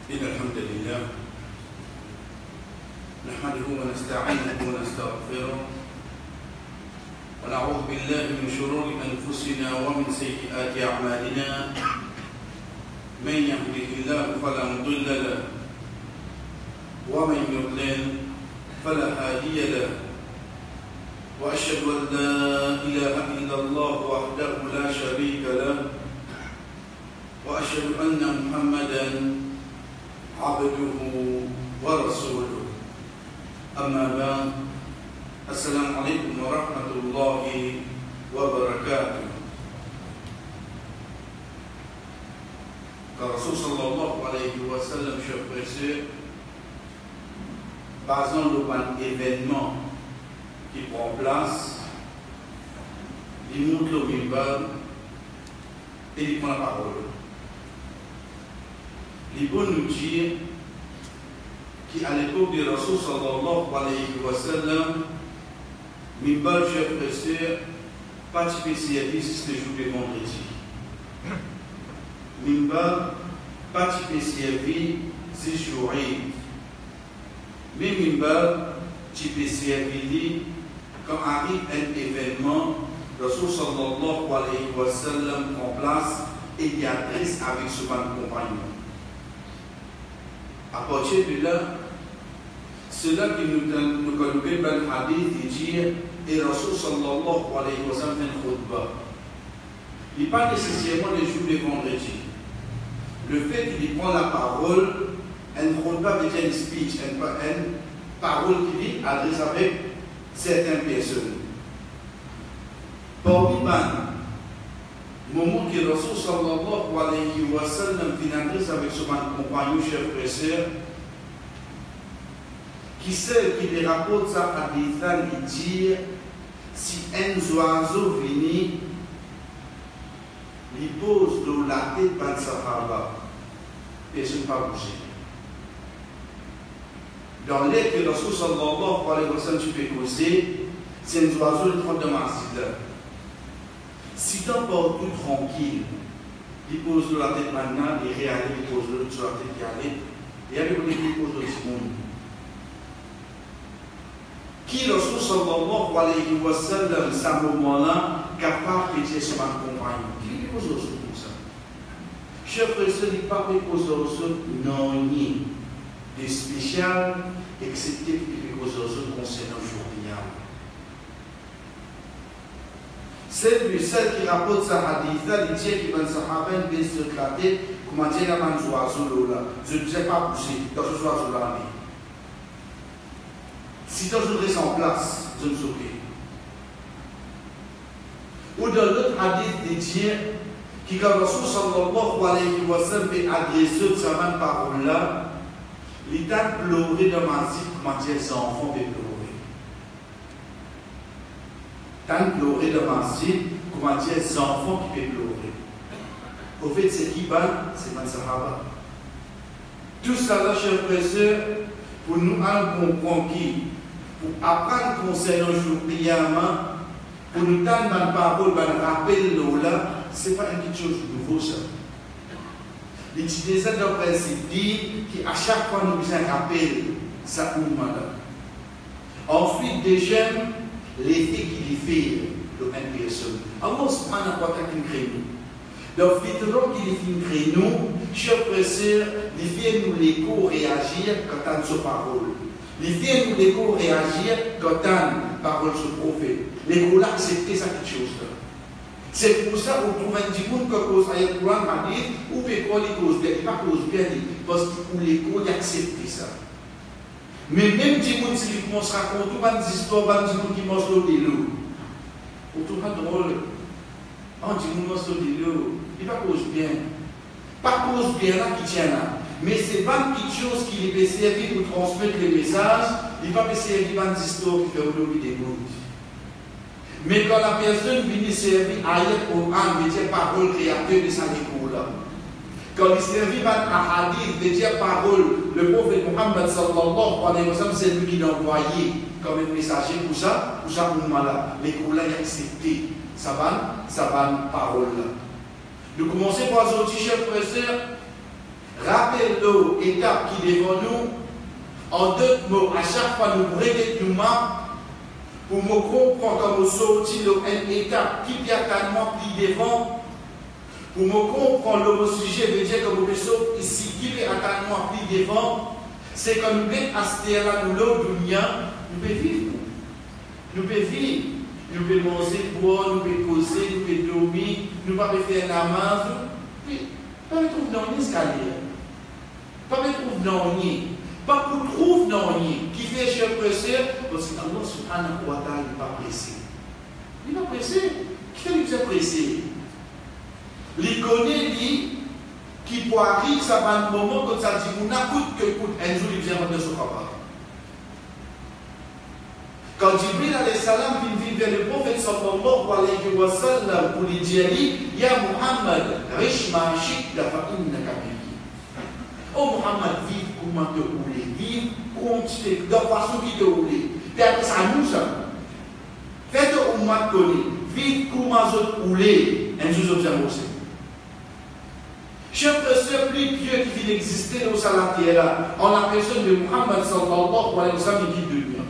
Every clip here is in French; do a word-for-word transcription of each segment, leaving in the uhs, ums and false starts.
إن الحمد لله نحمده ونستعينه ونستغفره ونعوذ بالله من شرور أنفسنا ومن سيئات أعمالنا من يهده الله فلا مضل له ومن يضلل فلا هادي له وأشهد أن لا إله إلا الله وحده لا شريك له وأشهد أن محمدا عبده ورسوله أما بعد السلام عليكم ورحمة الله وبركاته. Rasul sallallahu alayhi wa sallam, chers frères et sœurs, basant le point événement qui prend place, il montre le minbar et il prend la parole. Il peut nous dire qu'à l'époque de Rasul sallallahu alayhi wa sallam, minbar, chers frères et sœurs, pas de service les jours de vendredi. Minbar, pas de service ces jours. Mais minbar, tu peux servir quand arrive un événement, Rasul sallallahu alayhi wa sallam prend place et il adresse avec son compagnon. À partir de là, c'est là que nous nous connaissons le hadith et dire et Rasul sallallahu alayhi wa sallam fait une khutbah. Il n'est pas nécessairement les jours de vendredi. Le fait qu'il prend la parole, une khutbah veut dire une speech, une, une parole qui dit adresse avec certaines personnes. Pour Iban, moment que Rasul sallallahu alayhi wa sallam finalise avec son compagnon, chers frères et sœurs, qui sait qui les rapporte ça à des femmes qui disent si un oiseau vient, il pose dans la tête par le Sahaba, personne ne va bouger. Dans l'air que Rasul sallallahu alayhi wa sallam tu peux causer, c'est un oiseau de trente de masjid. Si tu es tout tranquille, il pose de la tête maintenant, il réalise, il pose de sur la tête qui allait, et avec le il pose de monde. Qui, Rasul sallallahu alayhi wa sallam, à ce moment-là, capable de dire son compagnon? Qui lui pose de comme ça? Chers frères et sœurs, il ne peut pas poser de non ni de spécial, excepté qu'il peut poser de concernant le jour d'hier. Celle de celle qui rapporte sa hadith, il dit qu'il va se rappeler de se éclater, comment dire la main de oiseau là. Je ne sais pas bouger dans ce oiseau là. Si dans je reste en place, je ne sais pas. Ou dans l'autre hadith, il dit qu'il quand Rasul sallallahu alayhi wa sallam fait adresser sa main de parole là, il a pleuré dans ma vie, comment dire les enfants peuvent pleurer. Tant pleurer de masjid, comment dire, les enfants qui peuvent pleurer. Au fait, c'est qui bat, c'est ma sahaba. Tout ça là, chers frères et sœurs, pour nous comprendre qui, pour apprendre concernant le jour qiyamah, pour nous donner une parole, un rappel là, ce n'est pas une petite chose nouveau ça. L'utilisation d'un principe dit qu'à chaque fois nous besoin un rappel, ça nous demande. Ensuite, déjà, l'effet qu'il fait de une personne. Allah subhanahu wa ta'ala crée nous. Donc, finalement, qu'il fait nous, chers frères et sœurs, il fait nous l'écho réagir quand on a sa parole. Il fait nous l'écho réagir quand on a parole sur le prophète. L'écho là, accepter ça quelque chose là. C'est pour ça qu'on trouve un petit monde qui cause ayat Quran m'a dit, ou peut quoi les causes bien, il pas cause bien, parce que pour l'écho, il accepte ça. Mais même si on se commence à raconter des histoires, des gens qui mangent l'eau de l'eau. Pour tout le drôle. On dit qu'on mange l'eau de l'eau. Il ne va pas cause bien. Pas cause bien là qui tient là. Mais ce n'est pas une petite chose qui peut servir pour transmettre les messages. Il ne va pas servir des histoires qui font l'eau des mondes. Mais quand la personne vient servir ayat Quran, il dit parole créateur de sa école là. Quand il servit à hadith, de dire parole, le prophète Muhammad sallallahu alayhi wa sallam, c'est lui qui l'a envoyé comme un messager pour ça, pour ça, pour là. Les couleurs ont accepté. Ça va, ça va, parole là. Nous commençons par un t-shirt, frère. rappelle-nous étape qui est devant nous, en deux mots, à chaque fois nous regardons nous pour me comprendre comme sortir une étape qui est tellement plus devant, pour me comprendre le sujet, veut dire que vous pouvez ici qui est tellement plus devant, c'est que nous pouvons assister là, nous l'autre dunia, nous pouvons vivre. Nous pouvons vivre. Nous pouvons manger, boire, nous pouvons causer, nous pouvons dormir, nous pouvons faire la main. Pas me trouver dans l'escalier. Pas me trouver dans rien. Pas pour trouver dans rien. Qui fait cher pressé, parce que Allah subhanahu wa ta'ala n'est pas pressé. Il n'est pas pressé. Qui fait lui pressé? Il connaît, lui, qui peut arriver à un moment quand ça dit, on a coûte que coûte, un jour il vient de ce papa. Quand Jibril alayhi salam vient vers le prophète sallallahu alayhi wa sallam pour lui dire, Ya Muhammad, riche ma shikta fa innaka bihi. Oh Muhammad, vive comment te rouler, vive continue, de façon qui te rouler. Puis après ça, nous sommes. Faites au moins connaître, vive comment te rouler, un jour je viens aussi. Chers frères, plus pieux qui vient exister dans la terre, en la personne de Muhammad sallallahu alayhi wa sallam qui guide le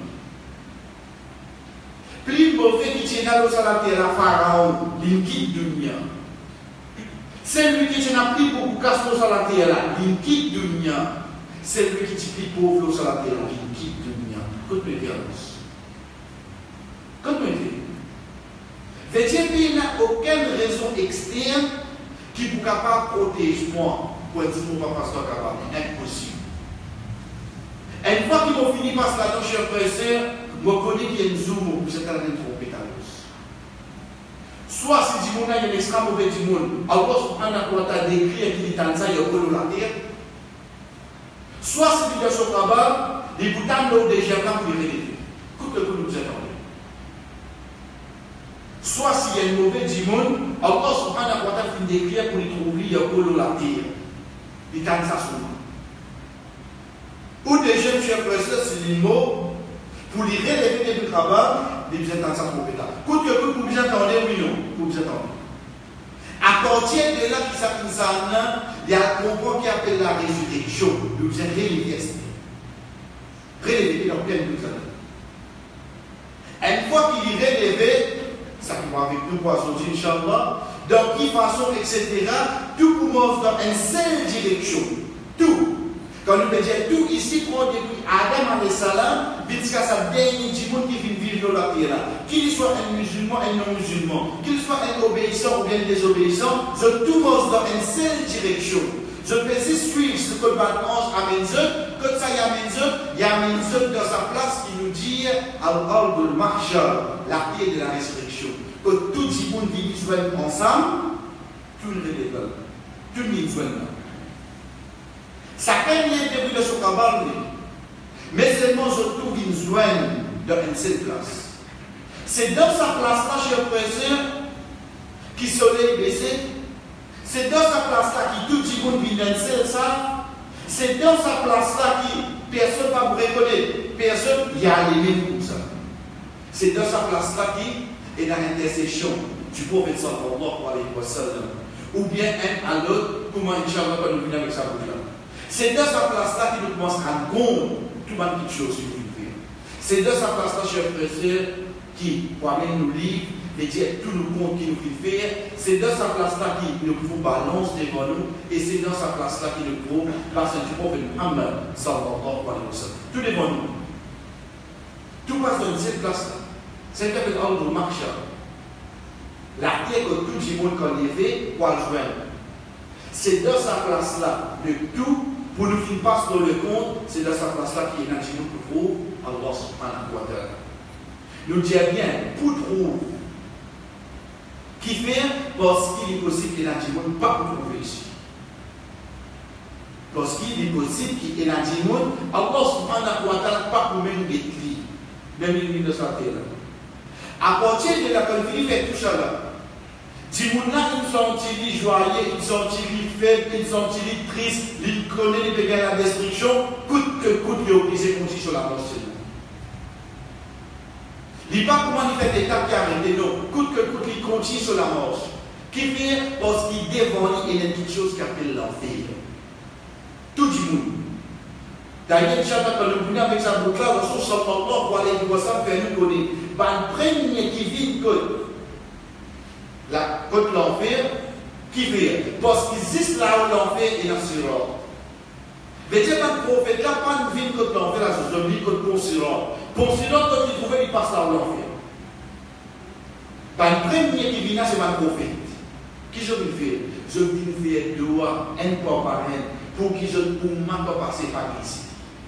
plus mauvais qui tient dans la terre, Pharaon, il quitte dunia. C'est lui qui tient plus beaucoup de casse dans la terre, il quitte dunia. C'est lui qui tient plus pauvre dans la terre, il quitte dunia. Qu'est-ce que tu Qu'est-ce que tu veux dire qu'il n'y a aucune raison externe qui peut capable protéger moi pour dire mon papa soit capable. Impossible. Une fois qu'ils vont finir par cela, dans chers frères et sœurs, je connais qu'il y a une zoom où vous êtes en train de tromper ta lose. Soit si du monde a un extra mauvais du monde, Allah subhanahu wa ta'ala décrit et qu'il dit dans ça, il y a un la terre. Soit si tu es sur le travail, les boutons d'eau déjà là pour les relever. Écoute le coup nous attendons. Soit s'il y a un mauvais du monde, Allah subhanahu wa ta'ala finit d'écrire pour les trouver, il y a un la terre. Il tente ça sur moi. Ou déjà, chers frères, c'est les mots. Pour les relever du travail, les besoins dans sa compétence. Coûte que vous pouvez entendre, oui, non, vous pouvez entendre. À partir de là, qui s'appelle ça, il y a un comprend qui appelle la résurrection. Nous besoin relever. Relever dans pleine nous Une fois qu'il est relevé, ça qui va avec nous, poissons, Inch'Allah, dans quelle façon, et cetera, tout commence dans une seule direction. Tout. Quand nous peut dire tout ici, prend depuis Adam alayhi salam, jusqu'à sa dernière du monde qui vient vivre dans la terre. Qu'il soit un musulman, un non-musulman, qu'il soit un obéissant ou bien un désobéissant, je tout monte dans une seule direction. Je peux suivre ce que le ange amène, quand ça y amène, il y a amène dans sa place qui nous dit Al-Ardul Mahshar, la terre de la résurrection. Que tout le monde vit ensemble, tout le monde tout le monde ça peut bien début de son cabal, mais seulement je trouve une joigne dans une seule place. C'est dans sa place-là, chers frères, qui soleil baissé. C'est dans sa place-là qui tout le monde vit dans une seule salle. C'est dans sa place-là qui personne ne va vous reconnaître. Personne, il y a les mêmes comme ça. C'est dans sa place-là qui est dans l'intercession du prophète sallallahu alayhi wa sallam. Ou bien un à l'autre, comment Inch'Allah va nous venir avec sa bouche-là. C'est dans sa place-là qu'il nous commence à rendre tout le monde qui chose sur nous. C'est dans sa place-là, chers frères, qui, pour amener nos livres, et dire tout le monde qui nous fait faire. C'est dans sa place-là qu'il nous faut balance devant nous. Et c'est dans sa place-là qu'il nous faut passer du prophète Muhammad sallallahu alayhi wa sallam. Tout devant nous. Tout passe dans cette place-là. C'est un peu de marche. La terre que tout le monde qu'on est fait, pour le joindre. C'est dans sa place-là, de tout. Pour nous qui passent dans le compte, c'est dans sa place-là qui est dans le pour Allah subhanahu wa ta'ala. Nous disons bien, pour trouver, qui fait parce qu'il est possible qu'il y ait un monde pas pour trouver ici. Parce qu'il est possible qu'il y ait un monde, Allah subhanahu wa ta'ala pas pour même être lui, même lui de sa terre. À partir de la conflit, fait tout ça là. Si vous ils sont joyeux, ils sont faibles, ils sont tristes, ils connaissent les dégâts de la destruction, coûte que coûte, ils ont obligé de continuer sur la mort. Il n'y a pas comment il fait des étapes qui arrêtent, non. Coûte que coûte, ils continuent sur la mort. Qui fait parce qu'il devant lui, il y a quelque chose qui appelle l'enfer. tout le monde. D'ailleurs, Inch'Allah, quand nous venons avec sa boucle là, le Rasul sallallahu alayhi wa sallam fait nous connaître. Le premier qui vit côte, la côte l'enfer, qui vient. Parce qu'il existe là où l'enfer est dans ce rang. Mais Dieu, le prophète là, pas une vie côte l'enfer, là, je dis côte pour ce rang. Pour ce rang, quand il trouvait, il passe là où l'enfer. Le premier qui vient, c'est mon prophète. Qui je veux faire? Je veux faire doigt, un pas par un, pour que je ne puisse pas passer par ici.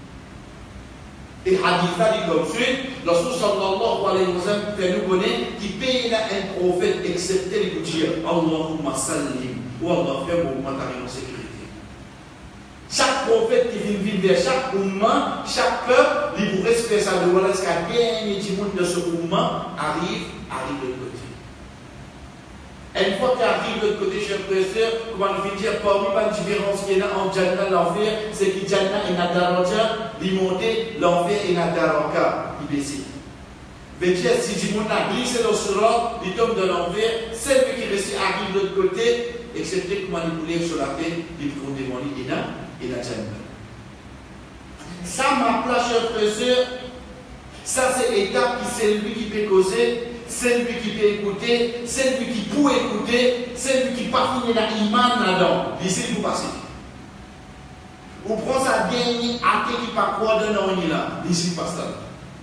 Et hadith dit comme suite, le Rasul sallallahu alayhi wa sallam fait nous connaître qui paye un prophète excepté les dire Allahumma sallim ou Allah fait mon moment en sécurité. Chaque prophète qui vient vers chaque umma, chaque peuple, il vous respecte ça de voilà ce qu'un dernier du monde de ce umma arrive, arrive de l'autre côté. Une fois qu'il arrive de l'autre côté, chers frères et sœurs, comment nous dire parmi la différence qu'il y a entre Jannah et l'enfer, c'est que Jannah est Nadaraja, l'immonté, l'enfer est Nadaraka, il baisse. Mais dire si du monde a glissé dans ce rang, il tombe de l'enfer, celui qui reste arrive de l'autre côté, excepté que manipuler sur la terre, il compte devant lui, et la Jannah. Ça m'a place, chers frères et sœurs, ça c'est l'étape qui c'est lui qui peut causer. C'est lui qui peut écouter, c'est lui qui peut écouter, c'est lui qui peut finir dans l'iman là-dedans. Ici, vous passez. Vous prenez sa dernière athée qui pas croire dans l'année là. Ici, vous passez là.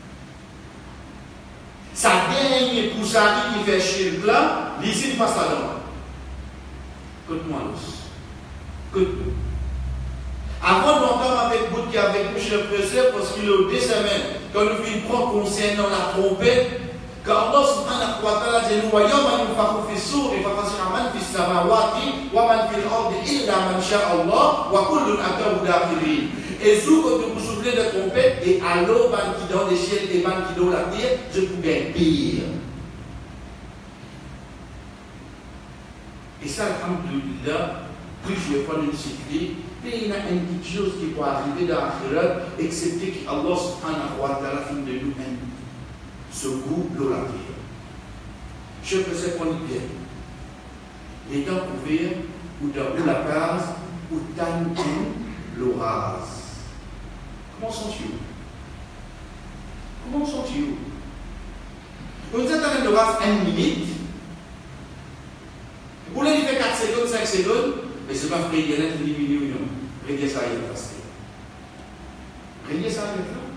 Sa dernière poussari qui fait chier là, ici, vous passez là-dedans. Écoute-moi, l'os. Écoute-moi. Avant d'entendre avec vous qui avec nous, chers frères, parce qu'il y a deux semaines, quand nous venons prendre concernant la trompette, car Allah subhanahu wa ta'ala dit wa yawma yunfakhu fi s-suri fa fasira man fi s-samawati wa man fi al-ardi illa man sha Allah wa kullun atahu dakhirin. Et sous que vous soufflez de trompette et à l'eau ban qui dans les ciels et ban qui dans la terre, je pouvais pire. Et ça, alhamdulillah, plusieurs fois nous citons, il y a une petite chose qui peut arriver dans l'akhirat, excepté qu'Allah subhanahu wa ta'ala finit de nous un ce goût de la terre. Je faisais qu'on y bien. Les temps couverts, ou dans la case, ou dans l'orage. Comment sont-ils? Comment sont-ils? Vous êtes en train de l'orage une minute. Vous voulez faire quatre secondes, cinq secondes, mais ce n'est pas vrai, il y a une minute, non. Regardez ça, il y a passé. Regardez ça, il y a passé.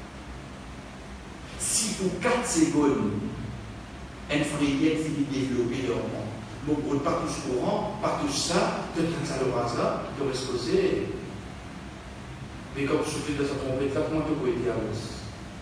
Si pour quatre secondes, un frayette finit de développer leur monde, bon, on ne pas tous courant, pas tout ça, de ça le hasard, de resposer. Mais quand vous soufflez de sa trompette, là, comment vous pouvez dire à l'os?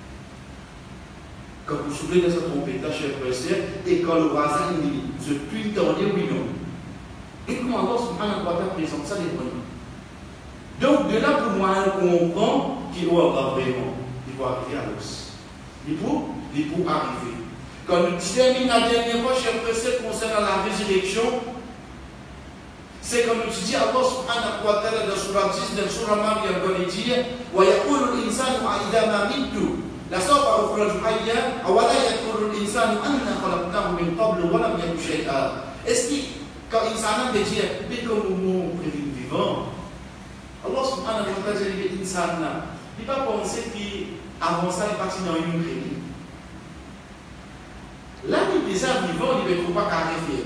Quand vous soufflez de sa trompette, là, chers frères et sœurs, et quand le hasard est mis, je puis tendre oui non. Et comment alors, subhanahu wa ta'ala présente ça les bonhommes? Donc, de là, pour moi, on comprend qu'il doit avoir vraiment, il faut arriver à l'os. Il faut, il faut arriver. Quand nous terminons la dernière fois, chers frères et sœurs, concernant la résurrection, c'est comme nous dit Allah subhanahu wa ta'ala dans Surah dix, dans Surah Maryam, quand il dit wa yaqulu al-insanu idha ma mittu la sawfa ukhraju hayya aw la yaqulu al-insanu anna khalaqnahu min qablu wa lam yaku shay'a. Est-ce que quand l'insan veut dire mais comme nous prévenu vivant, Allah subhanahu wa ta'ala dit l'insan il pas penser qu'avant ça il est parti dans une crédit. Là il est déjà vivant, il ne peut pas carrément.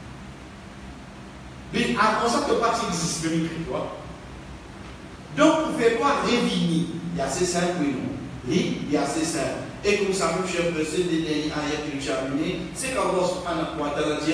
Mais avant ça, que partie existe, même écrit-toi. Donc, vous ne pouvez pas réunir. Il y a ces cinq oui, non. Il y a ces cinq. Et comme ça, mon cher frère, c'est des derniers ayats qui nous terminent. C'est qu'Allah subhanahu wa ta'ala dit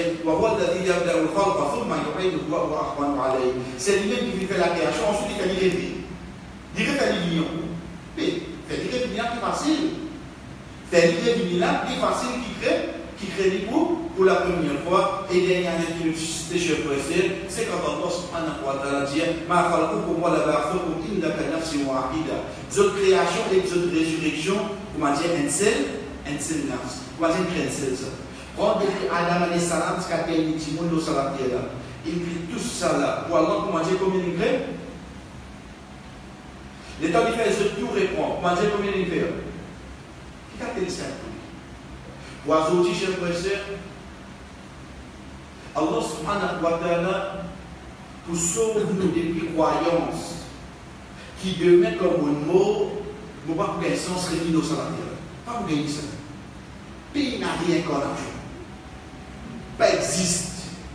c'est lui-même qui fait la création, ensuite il fait l'irrévé. L'irrévé l'union. Mais, faire l'irrévé là, c'est facile. Faire l'irrévé là, c'est facile qui crée. Qui crée pour, pour la première fois, et dernière qui nous cite chez Frère, c'est quand Allah subhanahu wa ta'ala dit Ma khalqukum wa la ba'thukum innaka nafsin wahida. Votre création et votre résurrection, comment dire, un seul, un seul nafs. Comment dire, un seul ça. Quand depuis Adam alayhi salam, ce qu'a été dit, mon salam là, il crie tout ça là. Pour Allah, comment dire, combien il crée? L'État lui fait, je tout répond. Comment dire, combien il fait? Qui a été le saint? Oiseau dit, chers frères et sœurs, Allah subhanahu wa ta'ala, pour sauver nous des croyances qui demain comme un mot, ne va pas gagner sens réuni sur la terre. Pas pour gagner ça. Pays n'a rien qu'en argent. Pas existe.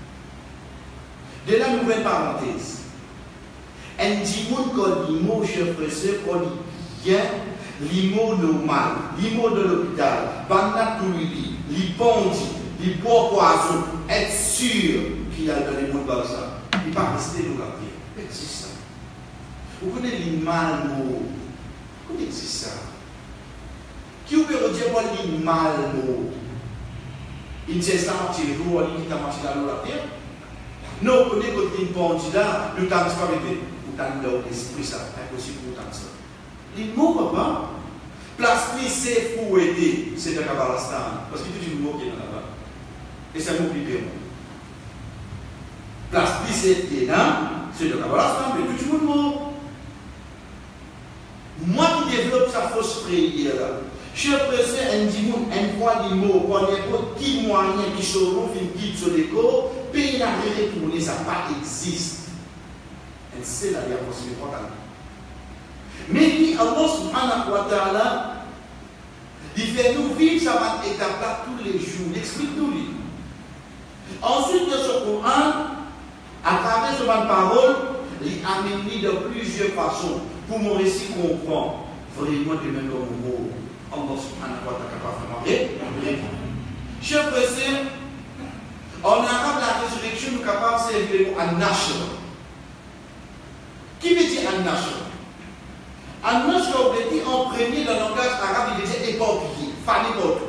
De la nouvelle parenthèse. Un petit monde comme l'immo, cher frère, qu'on dit bien, l'immo normal, l'immo de l'hôpital, pendant tout le lit, l'hypondi, l'hypo poison, être sûr qu'il a donné le monde comme ça. Il ne va pas rester dans la terre. Pas existe ça. Vous connaissez l'immal mot. Comment existe ça? Qui vous peut dire moi l'immal mot? Il dit ça, il dit vous, il dit marché dans la terre. Non, vous connaissez que l'impondi là, le temps pas arrêté. Vous avez dans l'esprit ça, impossible pour tant ça. Il mot papa. Place plus c'est pour aider, c'est de Kabbalastan. Parce que tout le mot qui est là-bas. Et c'est un mot plus bien. Place plus c'est là, c'est de Kabbalastan, mais tout le monde. Moi qui développe sa fausse prière, je suis pressé un dimoun, un fois les mots, quand il y a un petit moyen qui se rouvre, une guide sur l'écho, pays n'a rien retourné, ça pas existe. Et c'est la diapositive. Mais qui, Allah subhanahu wa ta'ala, il fait nous vivre cette étape-là tous les jours. Explique-nous. Ensuite de ce Coran, à travers cette parole, il amène de plusieurs façons pour mon récit comprendre vraiment de même comme mot. Allah subhanahu wa ta'ala capable de répondre. Chers frères, en arabe, la résurrection nous capable de servir le mot an-nashr. Qui veut dire an-nashr? An-nashr, on veut dire en premier dans le langage arabe, il veut dire éparpillé, fané partout.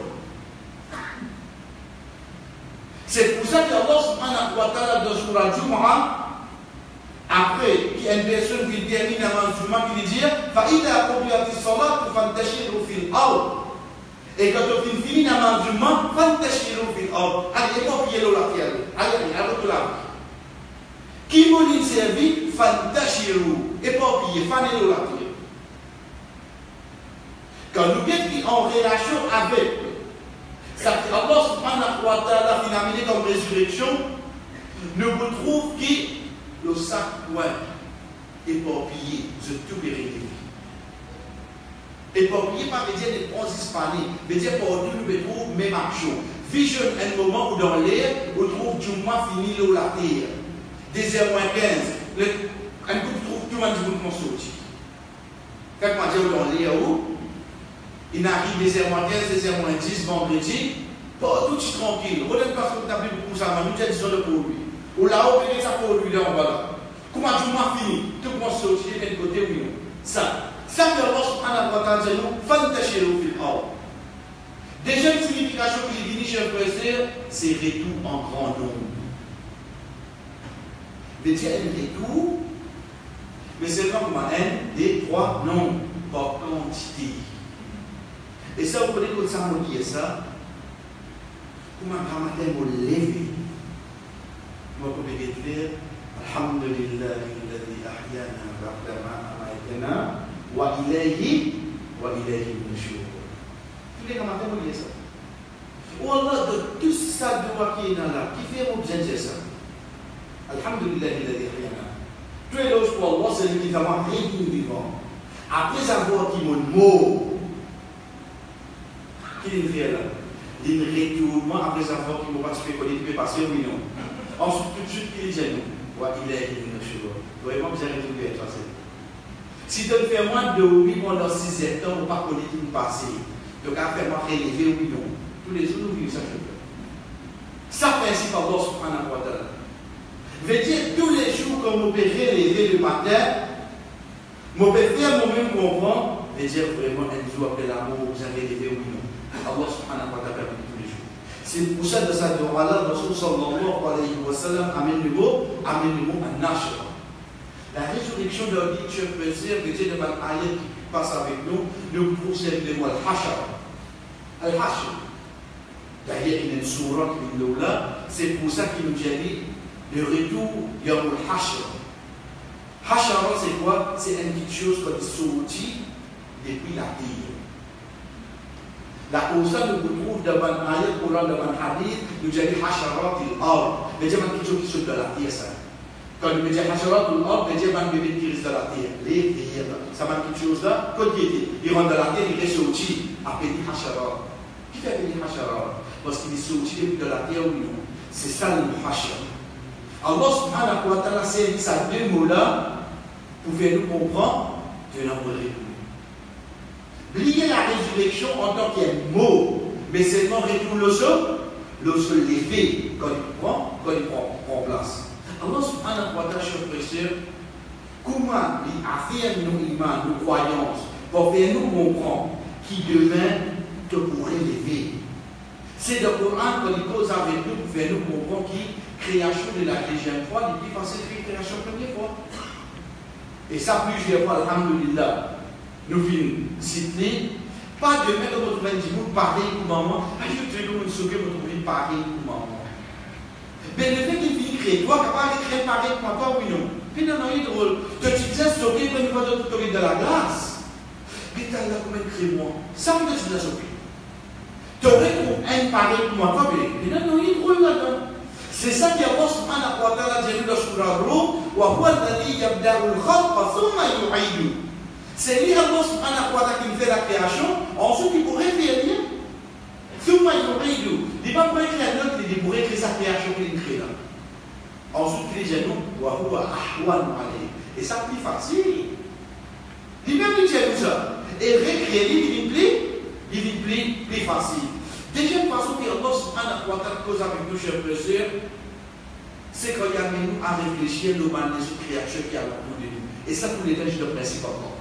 C'est pour ça que Allah subhanahu wa ta'ala dans Surah Al-Jumu'ah, après, il y a une personne qui termine un musulman qui dit Fa'ida qudiyati salat fantashiru fil ard. Et quand on finit un musulman, fantashiru fil ard. Allez, éparpillez la terre. Allez, allez, allez, qui m'a dit servi fantashiru, éparpillez, fanez la terre. Quand nous sommes en relation avec ça, Allah subhanahu wa ta'ala finalement comme résurrection, nous retrouvons qui le sac point éparpillé de tout les réunions. Éparpillé par les dire des ponts hispaniques, veut dire pour nous nous retrouvons même action. Vision un moment où dans l'air, on trouve du moins fini l'eau la terre. Des heures moins quinze, un coup tu trouves tout le monde du monde sorti. Quand on dit dans l'air où, il arrive des heures moins quinze, des heures moins dix, vendredi, pas tout tranquille. Regarde parce que tu as pris beaucoup ça, mais nous disons le pour lui. Ou là-haut, peut-être ça pour lui, là en bas là. Comment tu m'as fini? Tout le monde sorti de quel côté, oui, non? Ça. Ça que Allah subhanahu wa ta'ala dit, fantashiru fil ard. Déjà, une signification qui dit, chers frères, c'est retour en grand nombre. Veut dire un retour, mais c'est comme un, des, trois, nombres, par quantité. Et ça, vous connaissez quand ça m'a dit ça? Comment un matin me lever? Moi, je vais dire, Alhamdulillah, alladhi ahyana ba'da ma amaytana, wa ilayhi, wa ilayhi nushur. Tous les matin, vous dites ça. Ou Allah, de tout ça de moi qui est là, qui fait mon bien dire ça? Alhamdulillah, alladhi ahyana. Tous les autres pour Allah, c'est lui qui va m'en réunir vivant. Après avoir dit mon mot, qui est fait là? Il retournement après avoir qui m'a participé, qu'il peut passer, oui, non. Ensuite, tout de suite, il dit nous, il est une chose. Vraiment, vous allez trouver être passé. Si tu fais moins de oui pendant six ans, on ne peut pas connaître qui nous passe. Donc, à faire moins relever, oui, non. Tous les jours, nous vivons ça. Ça, principe, Allah subhanahu wa ta'ala. Veut dire, tous les jours, quand on peut relever le matin, on peut faire moi-même comprendre, veut dire vraiment, un jour après l'amour, vous allez relever, oui, non. Allah subhanahu wa ta'ala permet tous les jours. C'est pour ça que ça de Allah, Rasul sallallahu alayhi wa sallam, amène le mot, amène le mot an-nashr. La résurrection de la vie, je peux dire, que Dieu de mal ayat qui passe avec nous, nous procède le mot al-hashr. Al-hashr. D'ailleurs, il y a une sourate qui est là, c'est pour ça qu'il nous dit le retour, il y a le hashr. Hashr, c'est quoi? C'est une petite chose qui est sortie depuis la terre. La cause nous retrouve devant l'ayat, Coran, devant le hadith, nous disons hasharat il-ard. Mais c'est quelque chose qui sort de la terre, ça. Quand il veut dire Hasharat ou l'or, il veut dire un bébé qui reste de la terre. Les vers, ça va quelque chose là, quand il dit, il rentre de la terre, il reste sorti, appelé Hasharat. Qui fait appeler Hasharat? Parce qu'il est sorti de la terre ou non. C'est ça le Hashar. Allah subhanahu wa ta'ala s'est dit ça deux mots-là pour faire nous comprendre de l'amour république. Oubliez la résurrection en tant qu'un mot, mais seulement retourne le sol, le sol l'effet quand il prend, quand il prend, prend place. Allah subhanahu wa ta'ala, chers frères, comment il affirme nos imans, nos croyances, pour faire nous comprendre qui demain te pourrait lever. C'est le Coran quand il cause avec nous pour faire nous comprendre qui création de la deuxième fois, il dit penser que création la première fois. Et ça, plusieurs fois, alhamdulillah, nous venons citer, pas de mettre votre main du monde pareil pour maman, ah, je te dis, nous sauver votre vie pareil pour maman. Mais le fait qu'il finit créer, toi, capable de créer pareil pour toi, oui, non. Puis non, non, il est drôle. Tu disais sauver pour une fois de de la glace. Mais tu as là combien de créer moi. Ça, peut-être tu l'as sauvé. Tu aurais pour un pareil pour moi, toi, mais non, non, il est drôle là-dedans. C'est ça qui Allah subhanahu wa ta'ala dit dans le Surah Ar-Rum, wa huwa alladhi yabda'u al-khalqa thumma yu'idu. C'est lui Allah subhanahu wa ta'ala qui fait la création, ensuite il pourrait faire rien. Thumma yu'idu. Il va pas écrire un autre, il pourrait créer sa création qu'il crée là. Ensuite il dit non, wa huwa ahwan alayhi. Et ça plus facile. Il même dit ça. Et recréer, il dit plus, il dit plus, plus facile. Deuxième façon que Allah subhanahu wa ta'ala cause avec nous, chers frères, c'est qu'il y a nous à réfléchir aux créatures qui a autour de nous. Et ça, pour les gens, je le principe encore.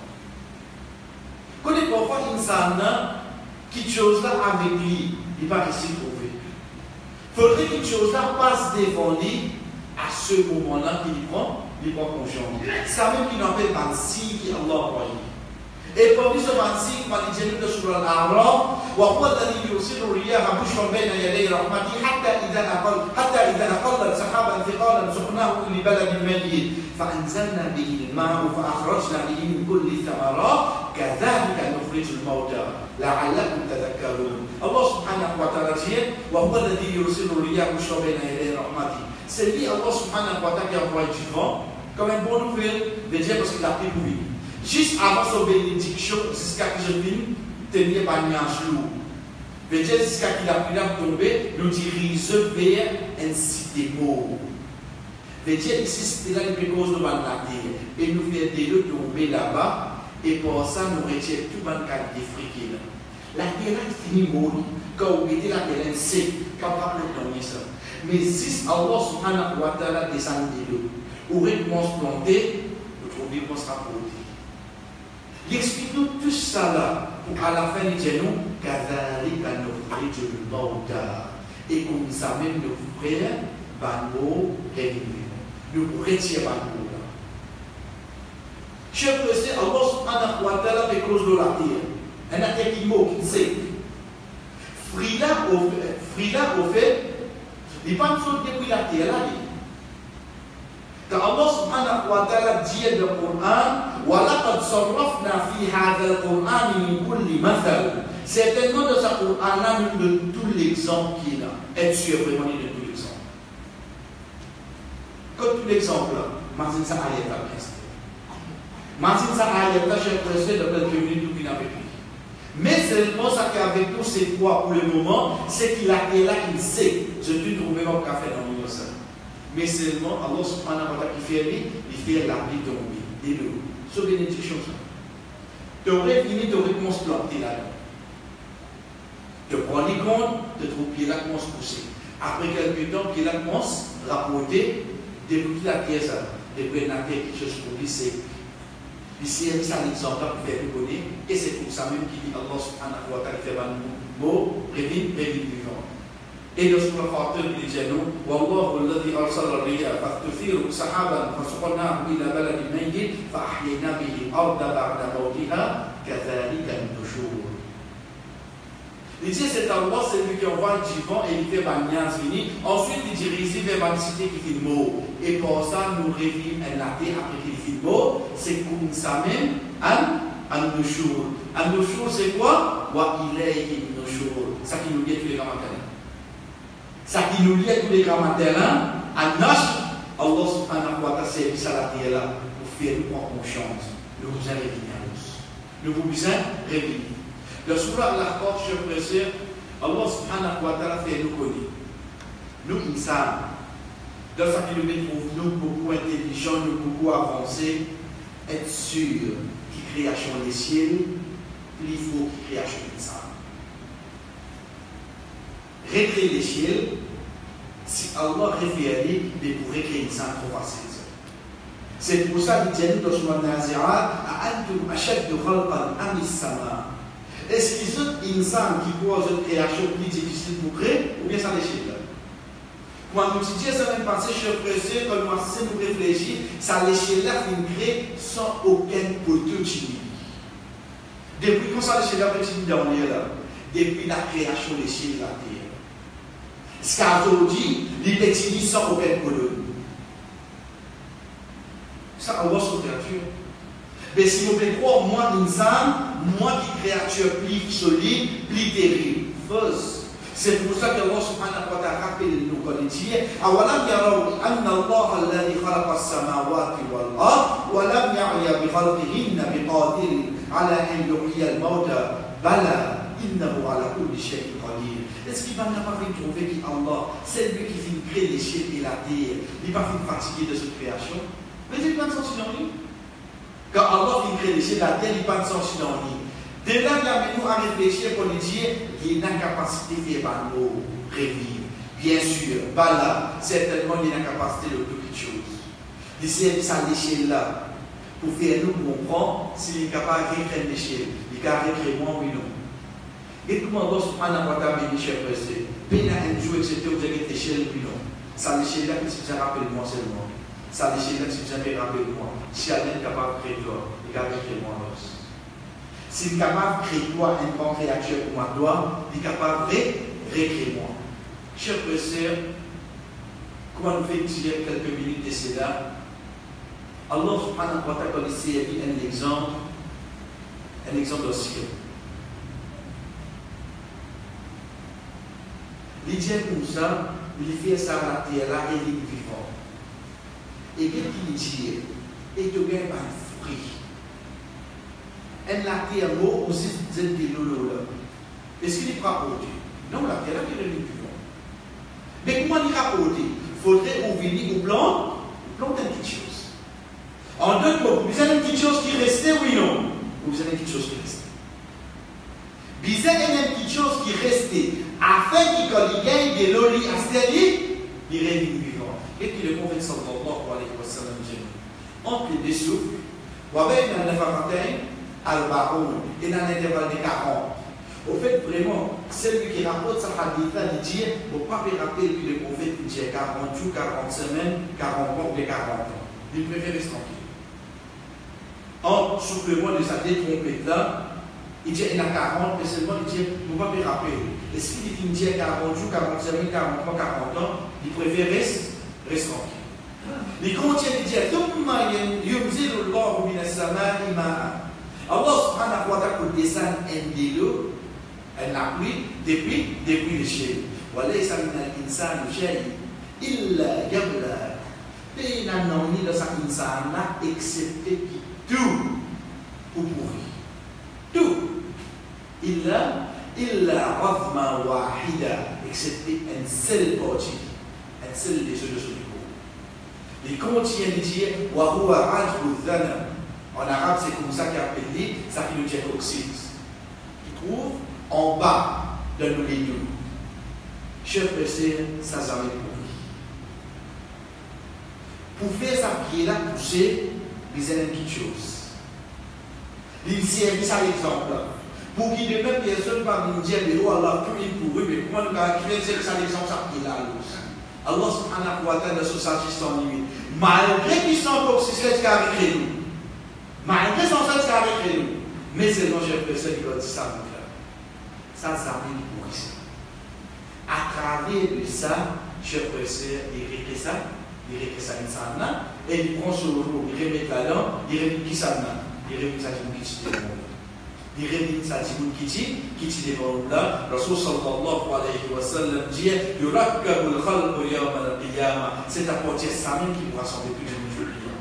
Quand il parfois une sana, quelque chose là avec lui, il va rester trouvé. Il faudrait que quelque chose là passe devant lui à ce moment-là qu'il prend, il prend conscience. C'est ça même qu'il appelle un signe qui Allah a envoyé. Et pour lui, ce vingt-six, comme il dit dans Surah Al-A'raf, وهو الذي يرسل الرياح بشرا بين يدي رحمته حتى إذا أقل حتى إذا أقلت سحابا ثقالا سقناه لبلد ميت فأنزلنا به الماء فأخرجنا به من كل الثمرات كذلك نخرج الموتى لعلكم تذكرون. الله سبحانه وتعالى dit وهو الذي يرسل الرياح بشرا بين يدي رحمته. C'est lui, Allah subhanahu wa ta'ala, qui a envoyé du vent comme une bonne nouvelle, de dire parce qu'il a pris pour lui. Juste avant sa bénédiction, jusqu'à que je finis, tenir par nuage lourd. Veut dire jusqu'à qu'il a pris la tomber, nous dirigeons vers un cité mort. Veut dire ici, c'était là les causes de la terre. Et nous faisons des deux tomber là-bas, et pour ça, nous retirons tout le monde qui est friqué là. La terre est finie mort, quand vous mettez la terre, c'est capable de donner ça. Mais si Allah subhanahu wa ta'ala descend de l'eau, ou recommence à planter, notre vie sera produite. Il explique nous tout ça là, pour à la fin il dit nous, Kadhalika nukhriju al-mawta. Et comme ça même nos frères, Bango, nous retirons Bango là. Chers frères, Allah subhanahu wa ta'ala fait cause de la terre. Un attaque qui mot qui sait. Frida au fait, Frida au fait, il pas nous depuis la terre là. Quand Allah subhanahu wa ta'ala dit dans le Coran, وَلَقَدْ صَرَّفْنَا فِي هَذَا الْقُرْآنِ مِنْ كُلِّ مَثَلٍ. Certainement dans ce Coran-là, nous de tout l'exemple qu'il a. Être sûr vraiment de tout l'exemple. Comme tout l'exemple là, Martin sa ayat là, Martin sa ayat là, j'ai pressé de quelques minutes tout qu'il a avec lui. Mais seulement ça qu'avec nous, c'est quoi pour le moment? C'est qu'il a été là, il sait. Je ne trouve pas café dans le monde. Mais seulement Allah subhanahu wa ta'ala qui fait lui, il fait la vie tomber. Et le sur bénédiction ça. Tu aurais fini, tu aurais commencé à planter là-dedans. Tu prends les comptes, tu trouves pied là commence à pousser. Après quelques temps, pied là commence à rapporter, depuis la terre ça, depuis la terre quelque chose pour lui, c'est ici, c'est un exemple pour faire le bonnet, et c'est pour ça même qu'il dit Allah subhanahu wa ta'ala fait un mot, prévine, prévine vivant. Et le Surah Fatir il dit nous, Wallahu alladhi arsala ar-riyaha fatuthiru sahaban fasuqnahu ila baladin mayyit fa ahyayna bihi al-ardha ba'da mawtiha kadhalika an-nushur. Il dit c'est Allah, c'est lui qui envoie du vent et il fait Banyas vini. Ensuite il dirige vers une cité qui fait mot. Et pour ça nous revivons la terre après qu'il fait mot. C'est comme ça même an-nushur. An-nushur c'est quoi? Wa ilayhi an-nushur. Ça qui nous dit tous les commentaires. Ça qui nous lie à tous les grammaires, à Nash, Allah subhanahu wa ta'ala, service à la terre là pour faire nous prendre conscience. Nous vous réveiller à nous. Nous vous besoin réveiller. Le soir la porte, chers frères et sœurs, Allah subhanahu wa ta'ala fait nous connaître. Nous, insan, dans ce qui nous trouve nous beaucoup intelligents, nous beaucoup avancés, être sûr qui création des ciels, il faut qu'il création des insan. Recréer les ciels, si Allah réfère, mais pour recréer les insan, trop facile. C'est pour ça qu'il dit dans le Nazirat, Antum ashaddu khalqan am as-sama. Est-ce qu'ils sont insan qui posent une création plus difficile pour créer, ou bien ça les chiffres? Quand nous disons ça même passé, chers frères et sœurs, quand nous réfléchissons, ça l'échelle là finit créer sans aucun poteau timide. Depuis quand ça l'échelle là fait timide dans l'air là, depuis la création de l'échelle de la terre. Ce qu'aujourd'hui, il est timide sans aucun poteau. Ça, on voit sur créature. Mais si vous pouvez croire, moi, insan, moi qui créature plus solide, plus terrible. Fausse. C'est pour ça que Allah subhanahu wa ta'ala rappelle nous quand il dit أَوَلَمْ يَرَوْا أَنَّ اللَّهَ الَّذِي خَلَقَ السَّمَاوَاتِ وَالْأَرْضَ وَلَمْ يَعْيَ بِخَلْقِهِنَّ بِقَادِرٍ عَلَى أَنْ يُحْيِيَ الْمَوْتَى بَلَى إِنَّهُ عَلَى كُلِّ شَيْءٍ قَدِيرٌ. Est-ce qu'il va pas venir trouver qu'Allah, c'est lui qui vient créer les cieux et la terre, il n'est pas fatigué de cette création? Mais il n'y a pas de sens dans lui. Quand Allah vient créer les cieux et la terre, il n'y a pas de sens dans lui. Dès là, il y a nous à réfléchir pour nous dire qu'il y a une capacité de faire nous revivre. Bien sûr, là, certainement, il y a une capacité de toute chose. Il service à l'échelle là pour faire nous comprendre s'il est capable de recréer l'échelle. Il est capable de recréer moi, oui, non. Et comment Allah subhanahu wa ta'ala dit, cher frère, c'est peine à un jour, et cetera, vous avez l'échelle, oui, non. Ça, l'échelle là, si vous rappelez moi seulement. Ça, l'échelle là, si vous avez rappelé moi. Si elle est capable de créer toi, il est capable de créer moi aussi. S'il est capable de créer toi une grande créature pour moi, toi, il est capable de recréer moi. Chers frères et sœurs, comment nous fait dire quelques minutes de cela? Allah subhanahu wa ta'ala ici a dit un exemple, un exemple aussi. Il dit comme ça, il fait ça à la terre là et il est vivant. Et qu'est-ce qu'il dit? Et tu gagnes un fruit. Elle la terre l'eau aussi de l'eau là. Est-ce qu'il est rapporté? Non, la terre là qui est vivant. Mais comment il rapporté? Il faudrait ouvrir au plan, planter une petite chose. En deux mots, vous avez une petite chose qui restait, oui ou non? Vous avez une petite chose qui restait. Vous avez une petite chose qui restait afin qu'il gagne de l'eau à Stélie, il revient vivant. Et puis le prophète sallallahu alayhi wa sallam dit entre les deux souffles, vous avez une neuf al-Baroun, et dans l'intervalle de quarante. Au fait, vraiment, celui qui rapporte sa hadith, il dit, il ne faut pas rappeler que le prophète dit quarante jours, quarante semaines, quarante mois ou quarante ans. Il préfère rester tranquille. En soufflement de sa détrompette là, il dit il y a quarante, mais seulement il dit, il ne faut pas rappeler. Et ce qu'il dit quarante jours, quarante semaines, quarante mois, quarante ans, il préfère rester tranquille. Il continue de dire, ثم ينزل الله من السماء ماء. Allah subhanahu wa ta'ala descend un de l'eau, un pluie, depuis, depuis le ciel. وليس من الإنسان شيء إلا يبلى. Et il n'a pas de sa insan là, excepté tout pour pourrir. Tout. Il a, il a rafma wahida, excepté un seul parti, un seul des yeux de son corps. Il continue de dire, wa huwa ajru dhana. En arabe, c'est comme ça qu'il appelle, ça qui nous dit oxyde. Il trouve en bas de nos lignes. Chers frères, ça jamais pourri. Pour faire ça pied-là pousser, vous avez une petite chose. Il servent à l'exemple. Pour qu'il ne même personne pas nous dire, mais oh Allah, tout est pourri, mais comment nous caractériser que ça l'exemple, ça pied-là. Allah subhanahu wa ta'ala, sur sa sans limite. Malgré qu'ils sont toxiques, c'est avec nous. Malgré son sens qui avec nous, mais c'est non, chers frères, qui va dire ça. Ça, ça vient pour ici. À travers de ça, chers frères, il récrée ça, il récrée ça une là, et il prend sur l'eau, il remet là-dedans, il remet qui ça là, il remet ça qui tire devant là. Il remet ça qui tire, qui tire devant là. Rasul sallallahu alayhi wa sallam dit, yurakkabu al-khalqu yawm al-qiyamah. C'est à partir de ça même qui pourra s'en plus de nous.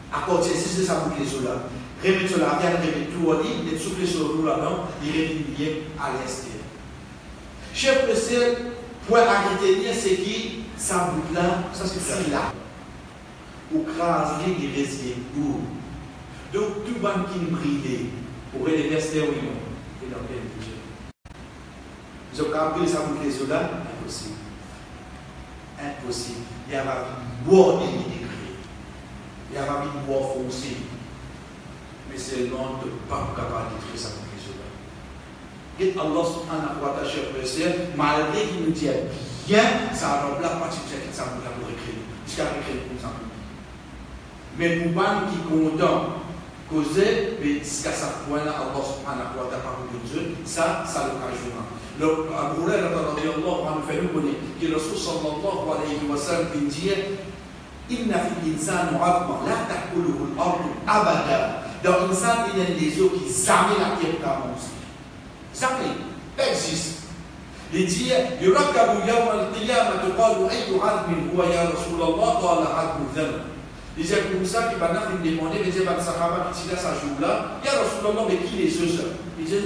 À partir de c'est ça pour les eaux là. Remettre sur la terre, remettre tout au lit, et souffler sur l'eau là-dedans, il revient à l'extérieur. Chef le ciel, pour arrêter, c'est qui ça bout là, ça c'est ça là. Ou craser les résidus pour. Donc, tout le monde qui brille, pour les rester où ils sont, et dans quel budget. Vous avez appris ça pour les eaux là? Impossible. Impossible. Il y a une boire dégré. Il y a une boire foncée. Mais c'est le monde de pas capable de détruire ça pour les eaux là. Et Allah subhanahu wa ta'ala, cher frère, malgré qu'il nous dit bien, ça va la partie de ça pour écrire. Jusqu'à écrire comme ça. Mais pour les qui sont contents, causer, mais jusqu'à ce point-là, Allah subhanahu wa ta'ala parle de Dieu, ça, ça le cajouera. Le Abu Hurairah radiyallahu anhu fait nous connaître que le Rasul sallallahu alayhi wa sallam dit Inna fil insani azma la ta'kuluhu al-ardu abada. Dans l'insan, il y a des eaux qui jamais la terre n'a mangé. Jamais. Ça existe. Il dit Yurakabu yawm al-qiyamah tuqalu ayyu azmin huwa ya Rasulallah qala azmu dhanb. Il disait comme ça qu'il va nous demander, il disait, le Sahaba qui tira sa joue là, il y a Rasulallah, mais qui les eux? Il disait,